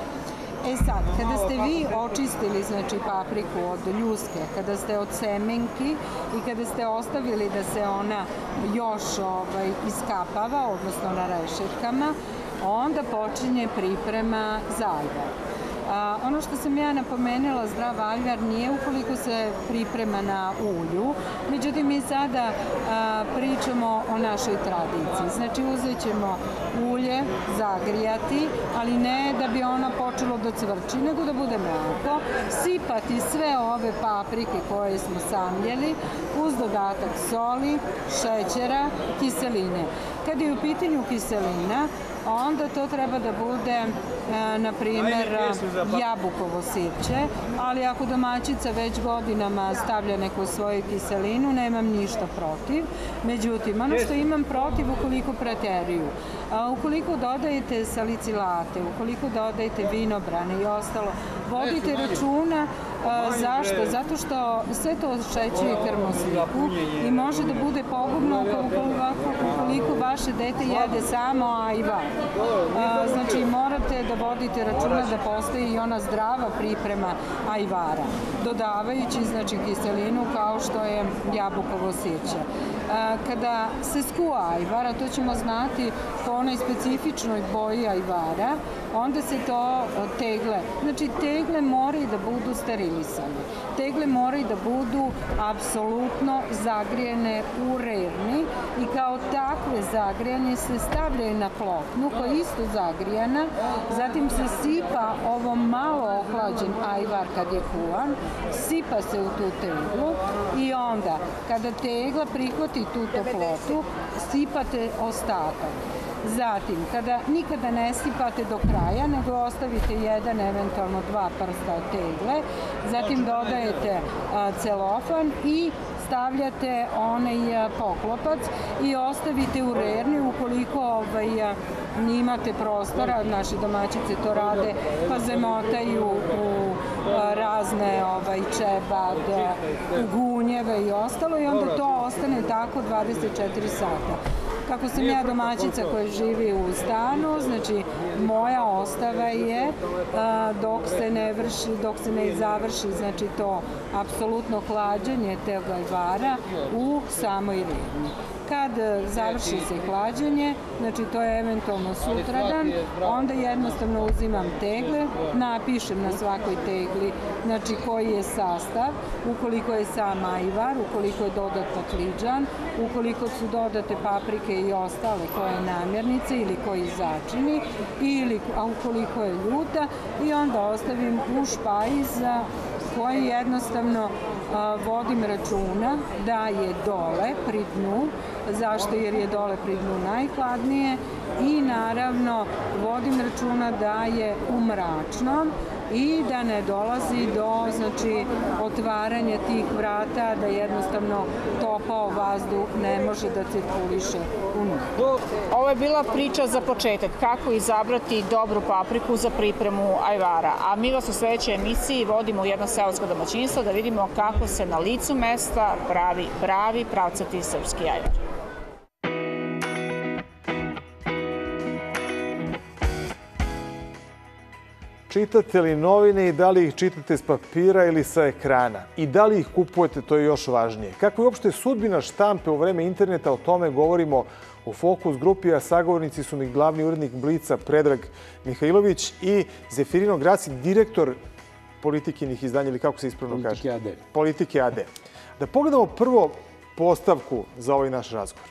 S4: E sad, kada ste vi očistili znači, papriku od ljuske, kada ste od semenki i kada ste ostavili da se ona još ovaj, iskapava, odnosno na rešetkama, onda počinje priprema za ajvar. A, ono što sam ja napomenula, zdrav ajvar nije ukoliko se priprema na ulju, međutim mi sada a, pričamo o našoj tradiciji. Znači uzet ćemo ulje, zagrijati, ali ne da bi ono počelo da cvrči, nego da bude mlako, sipati sve ove paprike koje smo samljeli uz dodatak soli, šećera, kiseline. Kad je u pitanju kiselina, onda to treba da bude, na primjer, jabukovo sirće, ali ako domaćica već godinama stavlja neku svoju kiselinu, nemam ništa protiv. Međutim, ono što imam protiv, ukoliko preteruju, ukoliko dodajete salicilate, ukoliko dodajete vinobrane i ostalo, vodite računa. Zašto? Zato što sve to oštećuje krvnu sliku i može da bude pogubno ukoliko vaše dete jede samo ajvar. Znači, morate da vodite računa da postoji i ona zdrava priprema ajvara, dodavajući znači kiselinu kao što je jabukovo sirće. Kada se skuva ajvar, a to ćemo znati po onoj specifičnoj boji ajvara, onda se to tegle. Znači, tegle moraju da budu sterilisane. Tegle moraju da budu apsolutno zagrijene u rerni i kao takve zagrijane se stavljaju na plotnu koja je isto zagrijana, zatim se sipa ovo malo ohlađen ajvar kad je kuvan, sipa se u tu teglu i onda kada tegla prihvati tu toplotu, sipate ostatak. Zatim, kada nikada ne sipate do kraja, nego ostavite jedan, eventualno dva prsta od tegle, zatim dodajete a, celofan i stavljate onaj poklopac i ostavite u rerni ukoliko ovaj, imate prostora, naše domaćice to rade, pa zamotaju u razne ovaj, čebad, u gunjeve i ostalo i onda to ostane tako dvadeset četiri sata. Kako sam ja domaćica koja živi u stanu, znači moja ostava je dok se ne vrši, dok se ne završi, znači to apsolutno hlađenje tog ajvara u samoj rerni. Kad završi se hlađenje, znači to je eventualno sutradan, onda jednostavno uzimam tegle, napišem na svakoj tegli znači koji je sastav, ukoliko je sam ajvar, ukoliko je dodat patliđan, ukoliko su dodate paprike i ostale koje namirnice ili koji začini, ili a ukoliko je ljuta i onda ostavim u špajz koji jednostavno a, vodim računa da je dole pri dnu. Zašto? Jer je dole pri dnu najhladnije i naravno vodim računa da je u mračnom i da ne dolazi do znači, otvaranja tih vrata, da jednostavno topao vazduh ne može da cirkuliše unutra.
S2: Ovo je bila priča za početak, kako izabrati dobru papriku za pripremu ajvara. A mi vas u sledećoj emisiji vodimo u jedno seosko domaćinstvo da vidimo kako se na licu mesta pravi pravi pravcati srpski ajvar.
S1: Čitate li novine i da li ih čitate s papira ili sa ekrana? I da li ih kupujete, to je još važnije. Kako je uopšte sudbina štampe u vreme interneta, o tome govorimo u Fokus grupi, a sagovornici su mi glavni urednik Blica Predrag Mihajlović i Zefirino Graci, direktor Politikinih izdanja, ili kako se ispravno kaže?
S6: Politike A D.
S1: Politike A D. Da pogledamo prvo postavku za ovaj naš razgovor.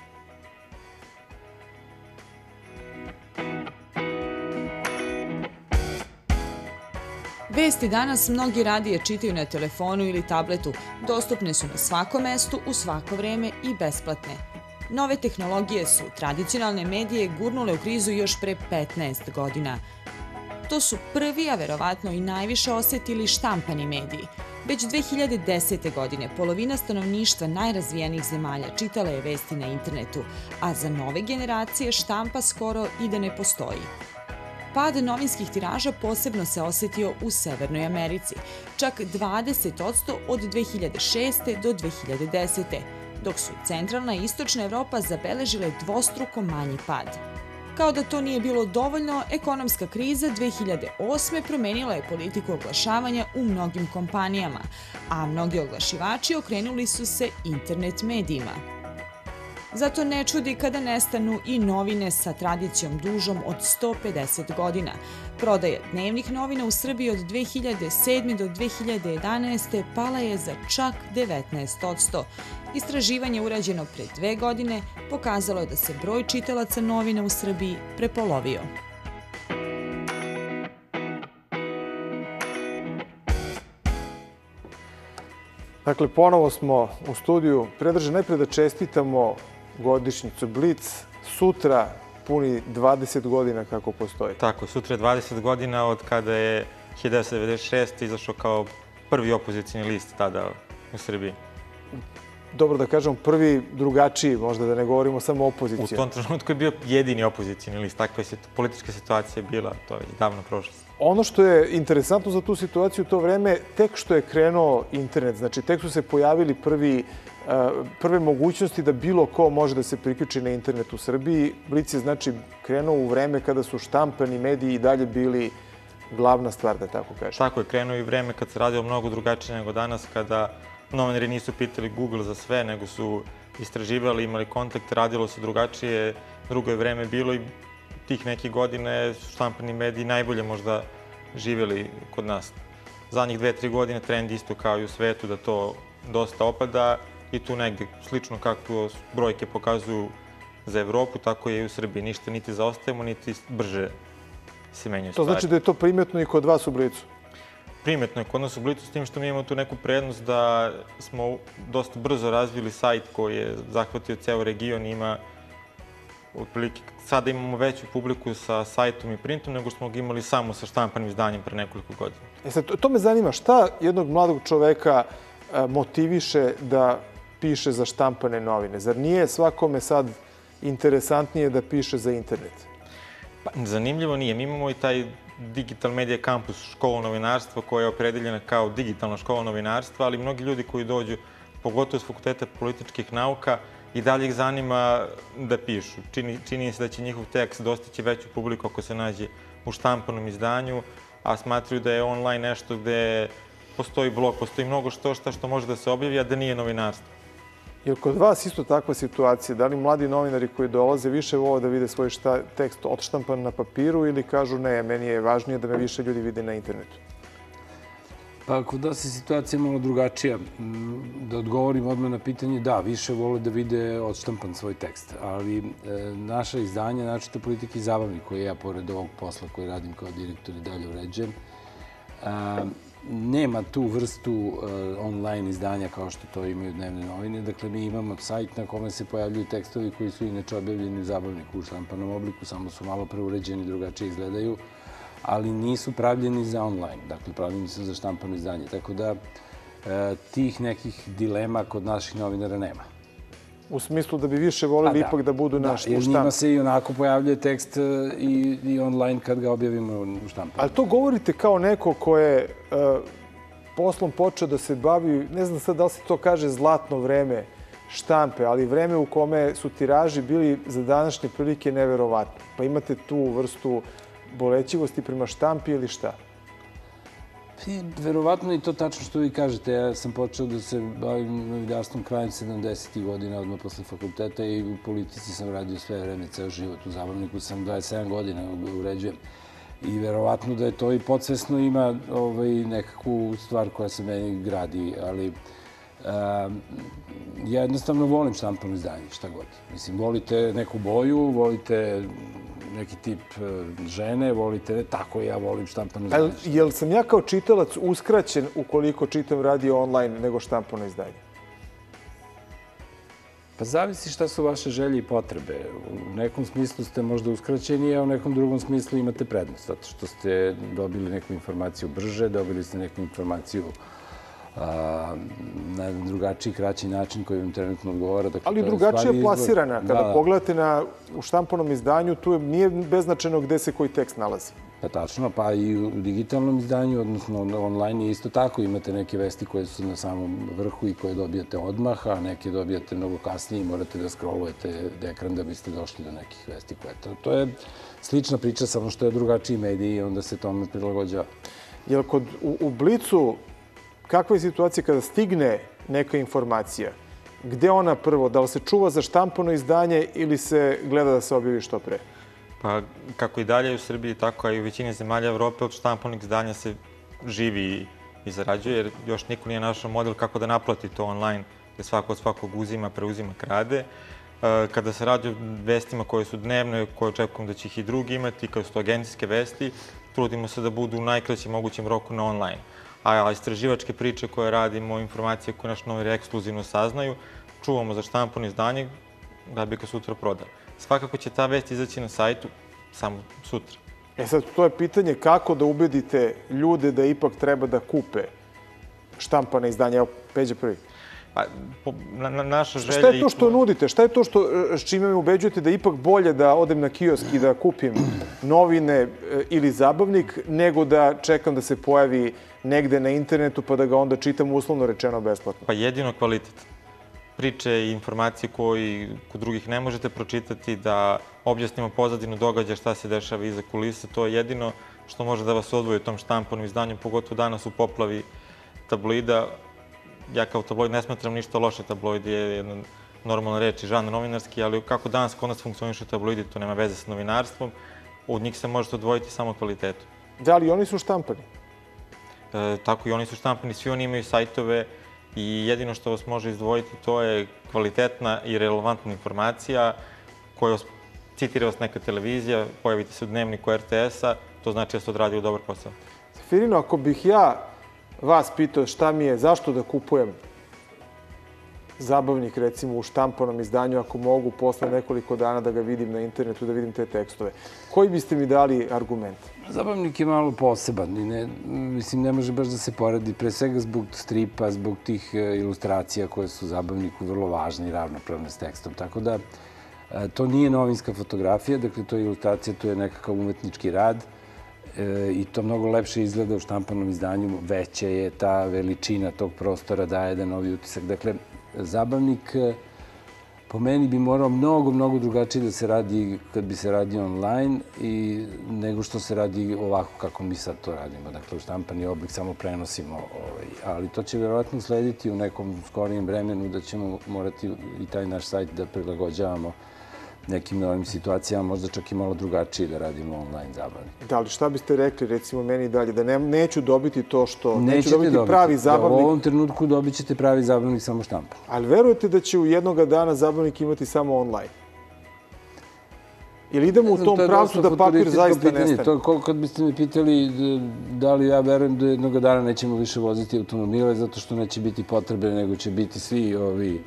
S7: Vesti danas mnogi radije čitaju na telefonu ili tabletu. Dostupne su na svakom mestu, u svako vreme i besplatne. Nove tehnologije su tradicionalne medije gurnule u krizu još pre petnaest godina. To su prvi, a verovatno i najviše osetili štampani mediji. Već dve hiljade desete. godine polovina stanovništva najrazvijenijih zemalja čitala je vesti na internetu, a za nove generacije štampa skoro i da ne postoji. Pad novinskih tiraža posebno se osetio u Severnoj Americi, čak dvadeset posto od dve hiljade šeste. do dve hiljade desete. dok su centralna i istočna Evropa zabeležile dvostruko manji pad. Kao da to nije bilo dovoljno, ekonomska kriza dve hiljade osme. promenila je politiku oglašavanja u mnogim kompanijama, a mnogi oglašivači okrenuli su se internet medijima. Zato ne čudi kada nestanu i novine sa tradicijom dužom od sto pedeset godina. Prodaja dnevnih novina u Srbiji od dve hiljade sedme. do dve hiljade jedanaeste. pala je za čak devetnaest posto. Istraživanje urađeno pre dve godine pokazalo je da se broj čitalaca novina u Srbiji prepolovio.
S1: Dakle, ponovo smo u studiju. Predraže, najpre da čestitamo godišnjicu Blic. Sutra puni dvadeset godina kako postoji.
S8: Tako, sutra je dvadeset godina od kada je hiljadu devetsto devedeset šeste. izašao kao prvi opozicijni list tada u Srbiji.
S1: Dobro da kažem, prvi drugačiji, možda da ne govorimo samo opoziciju.
S8: U tom trenutku je bio jedini opozicijni list. Takva je politička situacija bila, to je davno prošlost.
S1: Ono što je interesantno za tu situaciju u to vreme, tek što je krenuo internet, znači tek su se pojavili prvi, prve mogućnosti da bilo ko može da se priključi na internet u Srbiji. Blic je znači krenuo u vreme kada su štampani mediji i dalje bili glavna stvar, da tako kažem.
S8: Tako je, krenuo i vreme kad se radilo mnogo drugačije nego danas, kada novinari nisu pitali Google za sve, nego su istraživali, imali kontakt, radilo se drugačije, drugo je vreme bilo i tih nekih godine štampani mediji najbolje možda živjeli kod nas. Zadnjih dve, tri godine trend isto kao i u svetu da to dosta opada i tu negde slično kako brojke pokazuju za Evropu, tako je i u Srbiji. Ništa niti zaostajemo, niti brže se menjaju stvari.
S1: To znači da je to primetno i kod vas u Blicu?
S8: Primetno je kod nas u Blicu, s tim što mi imamo tu neku prednost da smo dosta brzo razvili sajt koji je zahvatio ceo region. Ima otprilike, sada imamo veću publiku sa sajtom i printom nego smo ga imali samo sa štampanim izdanjem pre nekoliko godina.
S1: E sad, to me zanima, šta jednog mladog čoveka motiviše da piše za štampane novine? Zar nije svakome sad interesantnije da piše za internet?
S8: Pa, zanimljivo nije. Mi imamo i taj Digital Media Campus, škola novinarstva koja je opredeljena kao digitalna škola novinarstva, ali mnogi ljudi koji dođu, pogotovo s fakulteta političkih nauka, i dalje ih zanima da pišu. Čini, čini se da će njihov tekst dostići veću publiku ako se nađe u štampanom izdanju, a smatraju da je online nešto gde postoji blog, postoji mnogo što šta što može da se objavi, a da nije novinarstvo.
S1: Je li kod vas isto takva situacija? Da li mladi novinari koji dolaze više vole da vide svoj šta, tekst odštampan na papiru ili kažu ne, meni je važnije da me više ljudi vide na internetu?
S6: Pa kod nas je situacija malo drugačija. Da odgovorim odmah na pitanje, da, više vole da vide odštampan svoj tekst. Ali e, naša izdanja, načito Politike i zabavni, koje ja pored ovog posla koji radim kao direktor i dalje uređujem, a, nema tu vrstu uh, online izdanja kao što to imaju dnevne novine. Dakle, mi imamo sajt na kome se pojavljuju tekstovi koji su inače objavljeni u zabavniku u štampanom obliku, samo su malo preuređeni, drugačije izgledaju, ali nisu pravljeni za online. Dakle, pravljeni su za štampano izdanje. Tako da uh, tih nekih dilema kod naših novinara nema.
S1: U smislu da bi više volili
S6: da.
S1: ipak da budu
S6: da,
S1: na štampu.
S6: Jer njima se i onako pojavljuje tekst i, i online kad ga objavimo u štampu.
S1: Ali to govorite kao neko ko je uh, poslom počeo da se bavi, ne znam sad da li se to kaže zlatno vreme štampe, ali vreme u kome su tiraži bili za današnje prilike neverovatni. Pa imate tu vrstu bolećivosti prema štampi ili šta?
S6: Verovatno i to tačno što vi kažete. Ja sam počeo da se bavim novinarstvom krajem sedamdesetih godina, odmah posle fakulteta, i u politici sam radio sve vreme, ceo život. U Zabavniku sam dvadeset sedam godina uređujem. I verovatno da je to i podsvesno ima ovaj, nekakvu stvar koja se meni gradi, ali ja jednostavno volim štampano izdanje, šta god. Mislim, volite neku boju, volite neki tip žene, volite, tako i ja volim štampano izdanje.
S1: Jel sam ja kao čitalac uskraćen ukoliko čitam radio online nego štampano izdanje?
S6: Pa zavisi šta su vaše želje i potrebe. U nekom smislu ste možda uskraćeni, a u nekom drugom smislu imate prednost, zato što ste dobili neku informaciju brže, dobili ste neku informaciju na jedan drugačiji, kraći način koji vam trenutno odgovara.
S1: Ali drugačije plasirana. Kada pogledate u štampanom izdanju, tu nije beznačajno gde se koji tekst nalazi.
S6: Pa tačno, pa i u digitalnom izdanju, odnosno online je isto tako. Imate neke vesti koje su na samom vrhu i koje dobijate odmah, a neke dobijate mnogo kasnije i morate da scrollujete ekran da biste došli do nekih vesti koje to. To je slična priča, samo što je drugačiji medij i onda se tome prilagođava.
S1: Jel kod u Blicu kakva je situacija kada stigne neka informacija? Gde ona prvo? Da li se čuva za štampano izdanje ili se gleda da se objavi što pre?
S8: Pa kako i dalje u Srbiji, tako i u većini zemalja Evrope, od štampanog izdanja se živi i zarađuje, jer još niko nije našao model kako da naplati to online, gde svako od svakog uzima, preuzima, krade. Kada se radi o vestima koje su dnevne, koje očekujem da će ih i drugi imati, kada su to agencijske vesti, trudimo se da budu u najkraćem mogućem roku na online. A istraživačke priče koje radimo, informacije koje naši novinari ekskluzivno saznaju, čuvamo za štampano izdanje da bi ga sutra prodali. Svakako će ta vest izaći na sajtu samo sutra.
S1: E sad, to je pitanje kako da ubedite ljude da ipak treba da kupe štampana izdanja. Evo, Peđa prvi.
S8: Pa, na, na, naša želja...
S1: Šta je to što nudite? Šta je to što, s čime me ubeđujete da ipak bolje da odem na kiosk i da kupim novine ili zabavnik, nego da čekam da se pojavi negde na internetu pa da ga onda čitam uslovno rečeno besplatno?
S8: Pa jedino kvalitet. Priče i informacije koje kod drugih ne možete pročitati, da objasnimo pozadinu događaja, šta se dešava iza kulisa, to je jedino što može da vas odvoji u tom štampanom izdanju, pogotovo danas u poplavi tabloida. Ja kao tabloid ne smatram ništa loše, tabloid je jedna normalna reč i žanr novinarski, ali kako danas kod nas funkcionišu tabloidi, to nema veze sa novinarstvom, od njih se možete odvojiti samo kvalitetu.
S1: Da li oni su štampani?
S8: E, tako i oni su štampani, svi oni imaju sajtove i jedino što vas može izdvojiti to je kvalitetna i relevantna informacija koja citira vas neka televizija, pojavite se u dnevniku R T S-a, to znači da ste odradili dobar posao.
S1: Sefirino, ako bih ja vas pitao šta mi je, zašto da kupujem zabavnik, recimo, u štampanom izdanju, ako mogu posle nekoliko dana da ga vidim na internetu, da vidim te tekstove, koji biste mi dali argument?
S6: Zabavnik je malo poseban i ne, mislim, ne može baš da se poredi, pre svega zbog stripa, zbog tih ilustracija koje su zabavniku vrlo važne i ravnopravne s tekstom. Tako da, to nije novinska fotografija, dakle, to je ilustracija, to je nekakav umetnički rad, i to mnogo lepše izgleda u štampanom izdanju, veća je ta veličina tog prostora, daje jedan novi utisak. Dakle, zabavnik po meni bi morao mnogo, mnogo drugačije da se radi kad bi se radi online i nego što se radi ovako kako mi sad to radimo. Dakle, u štampani oblik samo prenosimo, ali to će vjerovatno slediti u nekom skorijem vremenu da ćemo morati i taj naš sajt da prilagođavamo nekim novim situacijama, možda čak i malo drugačije da radimo online zabavnik.
S1: Da, ali šta biste rekli, recimo, meni dalje, da neću dobiti to što... Neću dobiti pravi zabavnik...
S6: U ovom trenutku dobit ćete pravi zabavnik samo štampan.
S1: Ali verujete da će u jednoga dana zabavnik imati samo online? Ili idemo u tom pravcu da papir zaista nestane?
S6: To je kao kad biste me pitali da li ja verujem da jednoga dana nećemo više voziti automobile zato što neće biti potrebe, nego će biti svi ovi...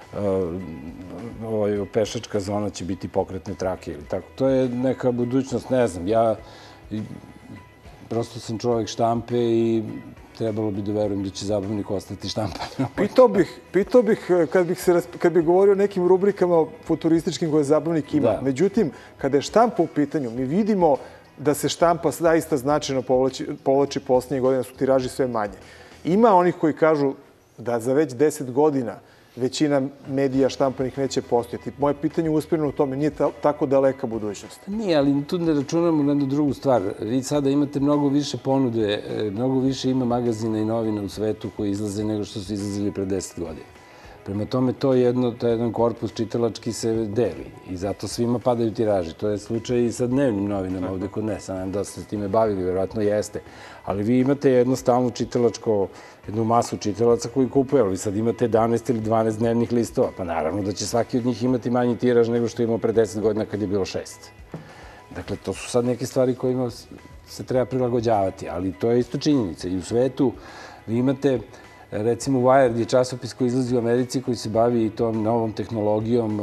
S6: pešačka zona će biti pokretne trake ili tako. To je neka budućnost, ne znam. Ja prosto sam čovjek štampe i trebalo bi da verujem da će zabavnik ostati štampan.
S1: Pitao bih, pitao bih kad bih, se, kad bih govorio o nekim rubrikama futurističkim koje zabavnik ima. Da. Međutim, kada je štampa u pitanju, mi vidimo da se štampa zaista značajno povlači, povlači poslednjih godina, su tiraži sve manje. Ima onih koji kažu da za već deset godina većina medija štampanih neće postojati. Moje pitanje je usmjereno u tome, nije ta, tako daleka budućnost.
S6: Nije, ali tu ne računamo na jednu drugu stvar. Vi sada imate mnogo više ponude, mnogo više ima magazina i novina u svetu koji izlaze nego što su izlazili pre deset godina. Prema tome, to jedno, to jedan korpus čitalački se deli i zato svima padaju tiraži. To je slučaj i sa dnevnim novinama ovde kod nas. Sam da ste s time bavili, verovatno jeste. Ali vi imate jednostavno čitalačko, jednu masu čitalaca koji kupuje. Ali vi sad imate jedanaest ili dvanaest dnevnih listova. Pa naravno da će svaki od njih imati manji tiraž nego što imao pre deset godina kad je bilo šest. Dakle, to su sad neke stvari kojima se treba prilagođavati. Ali to je isto činjenica. I u svetu vi imate... Recimo, Wired je časopis koji izlazi u Americi, koji se bavi i tom novom tehnologijom,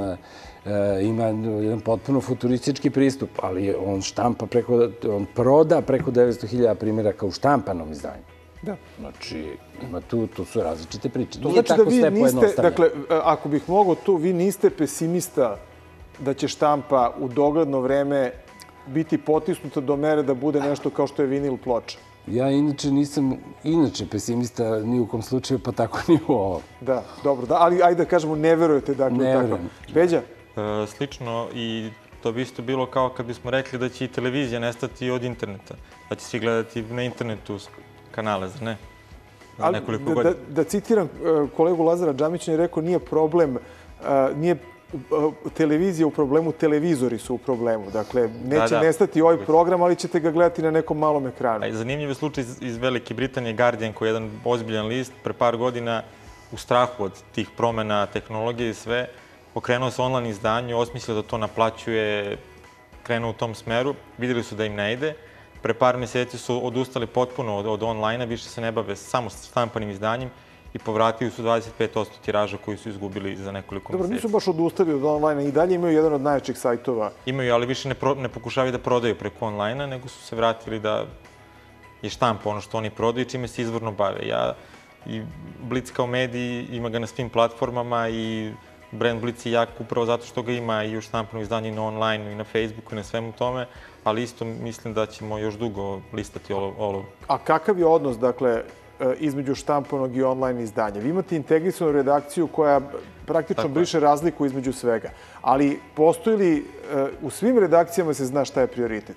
S6: ima jedan potpuno futuristički pristup, ali on štampa preko, on proda preko devetsto hiljada primjeraka u štampanom izdanju.
S1: Da.
S6: Znači, ima tu, tu su različite priče.
S1: To znači da vi niste, dakle, ako bih mogao tu, vi niste pesimista da će štampa u dogledno vreme biti potisnuta do mere da bude nešto kao što je vinil ploča.
S6: Ja inače nisam inače pesimista ni u kom slučaju, pa tako ni u ovom.
S1: Da, dobro. Da, ali ajde da kažemo, ne verujete dakle
S6: ne
S1: tako. Beđa?
S8: E, slično i to bi isto bilo kao kad bismo rekli da će i televizija nestati od interneta. Da će svi gledati na internetu kanale, zar ne?
S1: Za nekoliko ali, godina. Da, da citiram kolegu Lazara Džamića, je rekao nije problem, nije televizija u problemu, televizori su u problemu. Dakle, neće da, da. nestati ovaj program, ali ćete ga gledati na nekom malom ekranu.
S8: Zanimljiv je slučaj iz, iz Velike Britanije, Guardian, koji je jedan ozbiljan list, pre par godina u strahu od tih promena tehnologije i sve, pokrenuo se online izdanju, osmislio da to naplaćuje, krenuo u tom smeru, vidjeli su da im ne ide. Pre par meseci su odustali potpuno od, od online-a, više se ne bave samo štampanim izdanjem, i povratili su dvadeset pet posto tiraža koji su izgubili za nekoliko meseci.
S1: Dobro, nisu baš odustali od online-a i dalje imaju jedan od najjačih sajtova.
S8: Imaju, ali više ne, pro, ne pokušavaju da prodaju preko online-a, nego su se vratili da je štampa ono što oni prodaju, čime se izvorno bave. Ja, i Blitz kao mediji ima ga na svim platformama i brand Blitz je jak upravo zato što ga ima i u štampanom izdanju i na online-u i na Facebooku i na svemu tome, ali isto mislim da ćemo još dugo listati ovo.
S1: A kakav je odnos, dakle, između štampanog i online izdanja? Vi imate integrisanu redakciju koja praktično briše razliku između svega. Ali postoji li, u svim redakcijama se zna šta je prioritet?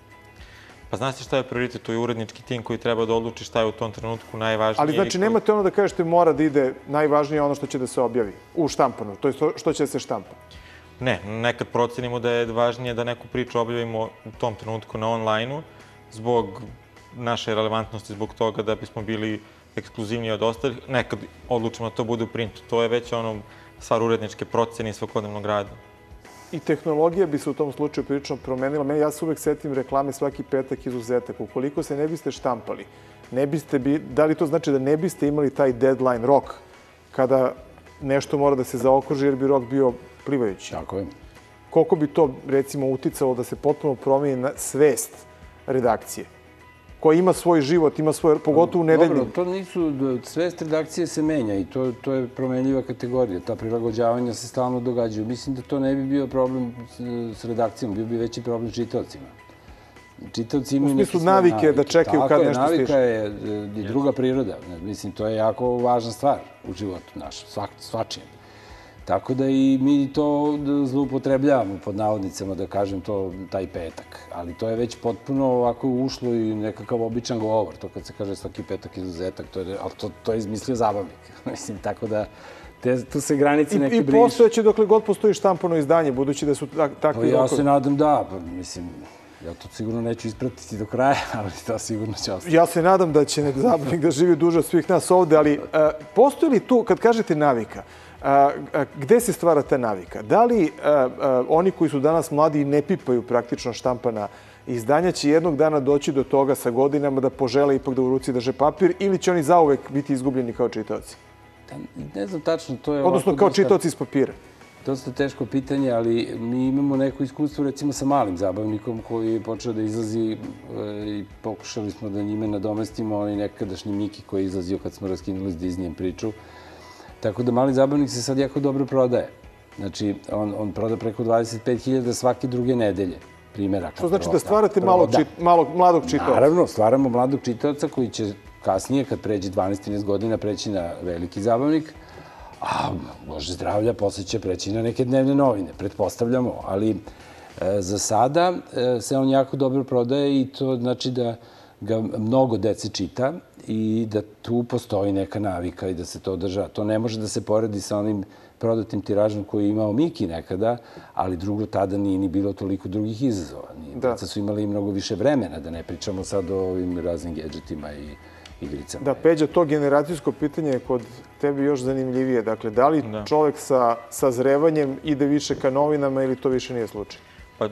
S8: Pa zna se šta je prioritet, to je urednički tim koji treba da odluči šta je u tom trenutku najvažnije.
S1: Ali znači nemate ono da kažete mora da ide najvažnije ono što će da se objavi u štampanu, to je što će da se štampa?
S8: Ne, nekad procenimo da je važnije da neku priču objavimo u tom trenutku na online-u zbog naše relevantnosti, zbog toga da bismo bili ekskluzivniji od ostalih. Nekad odlučimo da to bude u printu. To je već ono stvar uredničke procene i svakodnevnog rada.
S1: I tehnologija bi se u tom slučaju prilično promenila. Ja se uvek setim reklame svaki petak izuzetak. Ukoliko se ne biste štampali, ne biste bi, da li to znači da ne biste imali taj deadline rok kada nešto mora da se zaokruži jer bi rok bio plivajući?
S6: Tako je.
S1: Koliko bi to recimo uticalo da se potpuno promeni na svest redakcije? Koja ima svoj život, ima svoj, pogotovo u nedeljnim.
S6: Dobro, to nisu, svest redakcije se menja i to, to je promenljiva kategorija. Ta prilagođavanja se stalno događaju. Mislim da to ne bi bio problem s redakcijom, bio bi veći problem čitaocima. Čitaoci imaju neke svoje navike. U smislu navike da čekaju kad nešto stiže. Navika je i druga priroda. Mislim, to je jako važna stvar u životu našem, svačijem. Tako da i mi to zloupotrebljavamo, pod navodnicama, da kažem to, taj petak. Ali to je već potpuno ovako ušlo i nekakav običan govor. To kad se kaže svaki petak izuzetak, to je, ali to, to je izmislio zabavnik. Mislim, tako da te, tu se granici neki brišu.
S1: I postojeće dokle god postoji štampano izdanje, budući da su takvi rokovi.
S6: Ja se nadam da, pa mislim, ja to sigurno neću ispratiti do kraja, ali to sigurno će ostati.
S1: Ja se nadam da će zabavnik da živi duže od svih nas ovde, ali postoji li tu, kad kažete navika, A, a, gde se stvara ta navika? Da li a, a, oni koji su danas mladi i ne pipaju praktično štampana izdanja će jednog dana doći do toga sa godinama da požele ipak da u ruci drže papir ili će oni zauvek biti izgubljeni kao čitaoci?
S6: Ne znam tačno, to je...
S1: Odnosno kao čitaoci iz papira.
S6: Dosta teško pitanje, ali mi imamo neko iskustvo recimo sa malim zabavnikom koji je počeo da izlazi i pokušali smo da njime nadomestimo onaj nekadašnji Miki koji je izlazio kad smo raskinuli s Disneyem priču. Tako da mali zabavnik se sad jako dobro prodaje. Znači, on, on proda preko dvadeset pet hiljada svake druge nedelje primjeraka.
S1: Što znači da stvarate malog, čit, malog, mladog čitaoca?
S6: Naravno, stvaramo mladog čitaoca koji će kasnije, kad pređe dvanaest trinaest godina, preći na veliki zabavnik, a Bože zdravlja, posle će preći na neke dnevne novine, pretpostavljamo. Ali e, za sada e, se on jako dobro prodaje i to znači da ga mnogo dece čita i da tu postoji neka navika i da se to održava. To ne može da se poredi sa onim prodatim tiražom koji je imao Miki nekada, ali drugo, tada nije ni bilo toliko drugih izazova. Deca su imali mnogo više vremena, da ne pričamo sad o ovim raznim gedžetima i igricama.
S1: Da, Peđa, to generacijsko pitanje je kod tebe još zanimljivije. Dakle, da li čovek sa sazrevanjem ide više ka novinama ili to više nije slučaj?
S8: Pa,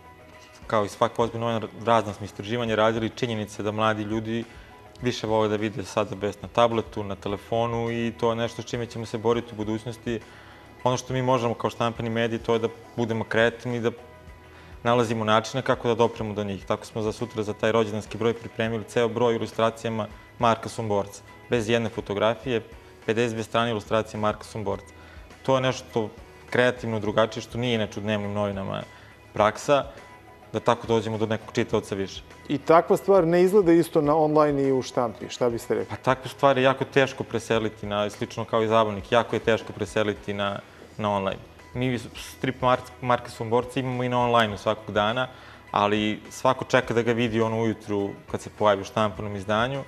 S8: kao i svaka ozbiljna novina, razna smo istraživanja radili, činjenice da mladi ljudi više vole da vide sada best na tabletu, na telefonu i to je nešto s čime ćemo se boriti u budućnosti. Ono što mi možemo kao štampani mediji, to je da budemo kreativni i da nalazimo načine kako da dopremo do njih. Tako smo za sutra, za taj rođendanski broj pripremili ceo broj ilustracijama Marka Somborca. Bez jedne fotografije, pedeset dve strane ilustracije Marka Somborca. To je nešto kreativno, drugačije, što nije inače u dnevnim novinama praksa, da tako dođemo do nekog čitaoca više.
S1: I takva stvar ne izgleda isto na online i u štampi, šta biste rekli?
S8: Pa takvu stvar je jako teško preseliti, na, slično kao i zabavnik, jako je teško preseliti na, na online. Mi strip Marka Somborca imamo i na online-u svakog dana, ali svako čeka da ga vidi ono ujutru kad se pojavi u štampanom izdanju.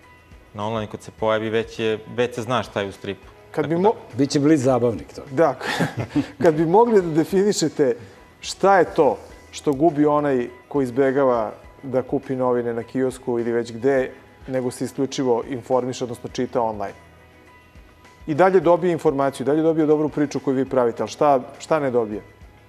S8: Na online kad se pojavi već, je, već se zna šta je u stripu.
S1: Kad bi mo...
S6: Biće bliz zabavnik to.
S1: Da, kad bi mogli da definišete šta je to što gubi onaj ko izbegava da kupi novine na kiosku ili već gde, nego se isključivo informiše, odnosno čita online. I dalje dobije informaciju, dalje dobije dobru priču koju vi pravite, ali šta, šta ne dobije?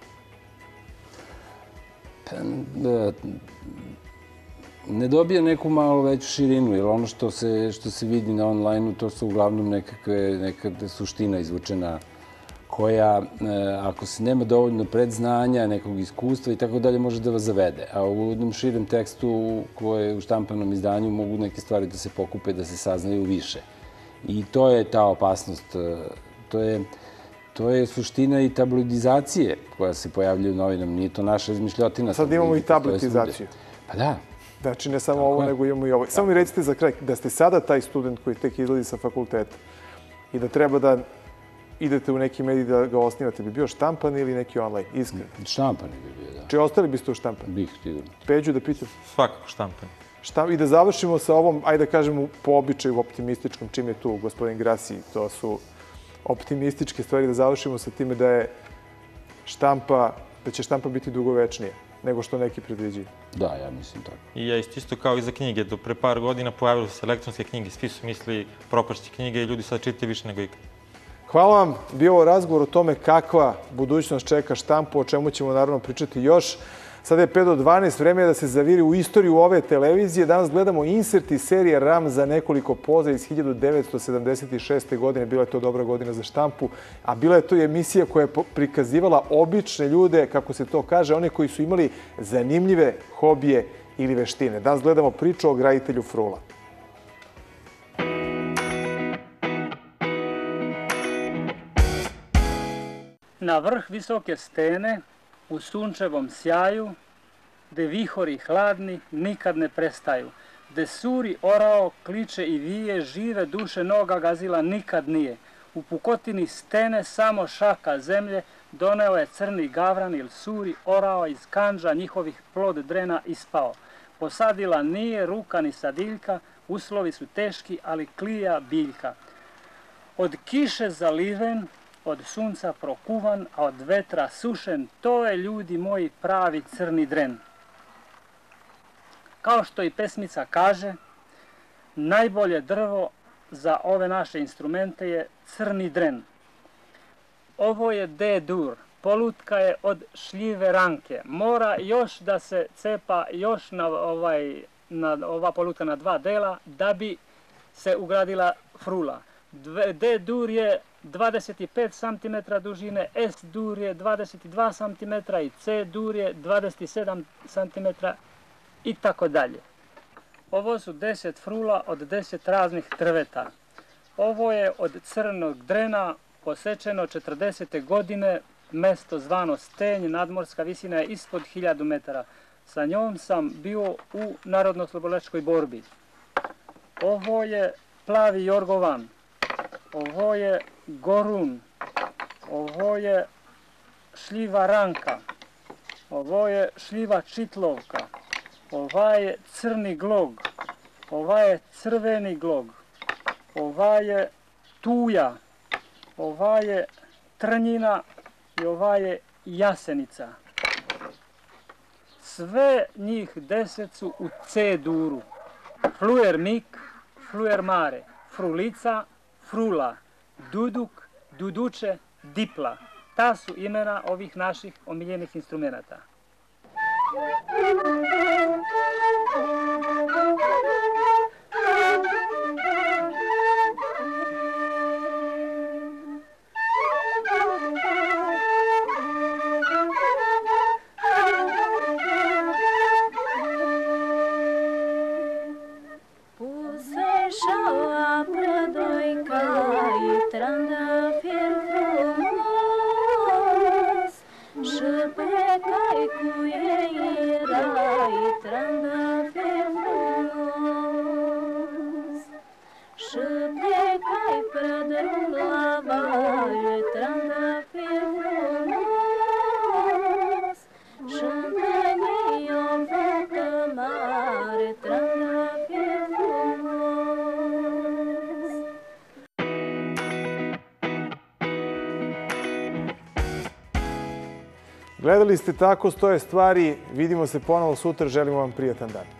S6: Ne dobije neku malo veću širinu, jer ono što se, što se vidi na online-u, to su uglavnom nekakve, nekakve suština izvučena koja, ako se nema dovoljno predznanja, nekog iskustva i tako dalje, može da vas zavede. A u jednom širem tekstu koje u štampanom izdanju mogu neke stvari da se pokupe, da se saznaju više. I to je ta opasnost. To je, to je suština i tabloidizacije koja se pojavljaju u novinama. Nije to naša izmišljotina.
S1: Sad imamo i tabletizaciju.
S6: Pa da.
S1: Znači, ne samo ovo, nego imamo i ovo. Samo mi recite za kraj, da ste sada taj student koji tek izlazi sa fakulteta i da treba da idete u neki medij da ga osnivate, bi bio štampan ili neki online? Iskreno.
S6: Štampan bi bio, da.
S1: Či ostali biste u štampan?
S6: Bih, sigurno.
S1: Peđu, da pitam?
S8: Svakako štampan.
S1: I da završimo sa ovom, ajde da kažemo, po običaju optimističkom, čim je tu gospodin Grasi, to su optimističke stvari, da završimo sa time da je štampa, da će štampa biti dugovečnije nego što neki predviđaju.
S6: Da, ja mislim tako.
S8: I ja isto, isto kao i za knjige. Do pre par godina pojavile se elektronske knjige, svi su mislili propašće knjige i ljudi sad čitaju više nego ikad.
S1: Hvala vam. Bio ovo razgovor o tome kakva budućnost čeka štampu, o čemu ćemo naravno pričati još. Sada je pet do dvanaest, vreme je da se zaviri u istoriju ove televizije. Danas gledamo insert iz serije Ram za nekoliko poza iz hiljadu devetsto sedamdeset šeste. godine. Bila je to dobra godina za štampu, a bila je to i emisija koja je prikazivala obične ljude, kako se to kaže, one koji su imali zanimljive hobije ili veštine. Danas gledamo priču o graditelju Frula.
S9: Na vrh visoke stene, u sunčevom sjaju, gde vihori hladni nikad ne prestaju, gde suri orao, kliče i vije, žive duše noga gazila nikad nije. U pukotini stene samo šaka zemlje, doneo je crni gavran il suri orao iz kanđa njihovih plod drena ispao. Posadila nije ruka ni sadiljka, uslovi su teški, ali klija biljka. Od kiše zaliven, od sunca prokuvan, a od vetra sušen, to je, ljudi moji, pravi crni dren. Kao što i pesmica kaže, najbolje drvo za ove naše instrumente je crni dren. Ovo je D-dur, polutka je od šljive ranke. Mora još da se cepa još na ovaj, na, ova polutka na dva dela da bi se ugradila frula. D-dur je dvadeset pet centimetara dužine, S dur je dvadeset dva centimetra i C dur je dvadeset sedam centimetara i tako dalje. Ovo su deset frula od deset raznih drveta. Ovo je od crnog drena posečeno četrdesete godine, mesto zvano Stenj, nadmorska visina je ispod hiljadu metara. Sa njom sam bio u Narodno-oslobodilačkoj borbi. Ovo je plavi jorgovan, ovo je gorun, ovo je šljiva ranka, ovo je šljiva čitlovka, ova je crni glog, ova je crveni glog, ova je tuja, ova je trnjina i ova je jasenica. Sve njih deset su u C duru. Fluer mik, fluer mare, frulica, frula, duduk, duduče, dipla. Ta su imena ovih naših omiljenih instrumenta.
S10: Puseșaua prădoica i trandafir frumos și pe cai cu ei era i trandafir frumos și pe cai prădărul la baie trandafir frumos și întâlni o fată mare trandafir frumos.
S1: Gledali ste Tako stoje stvari. Vidimo se ponovo sutra. Želimo vam prijatan dan.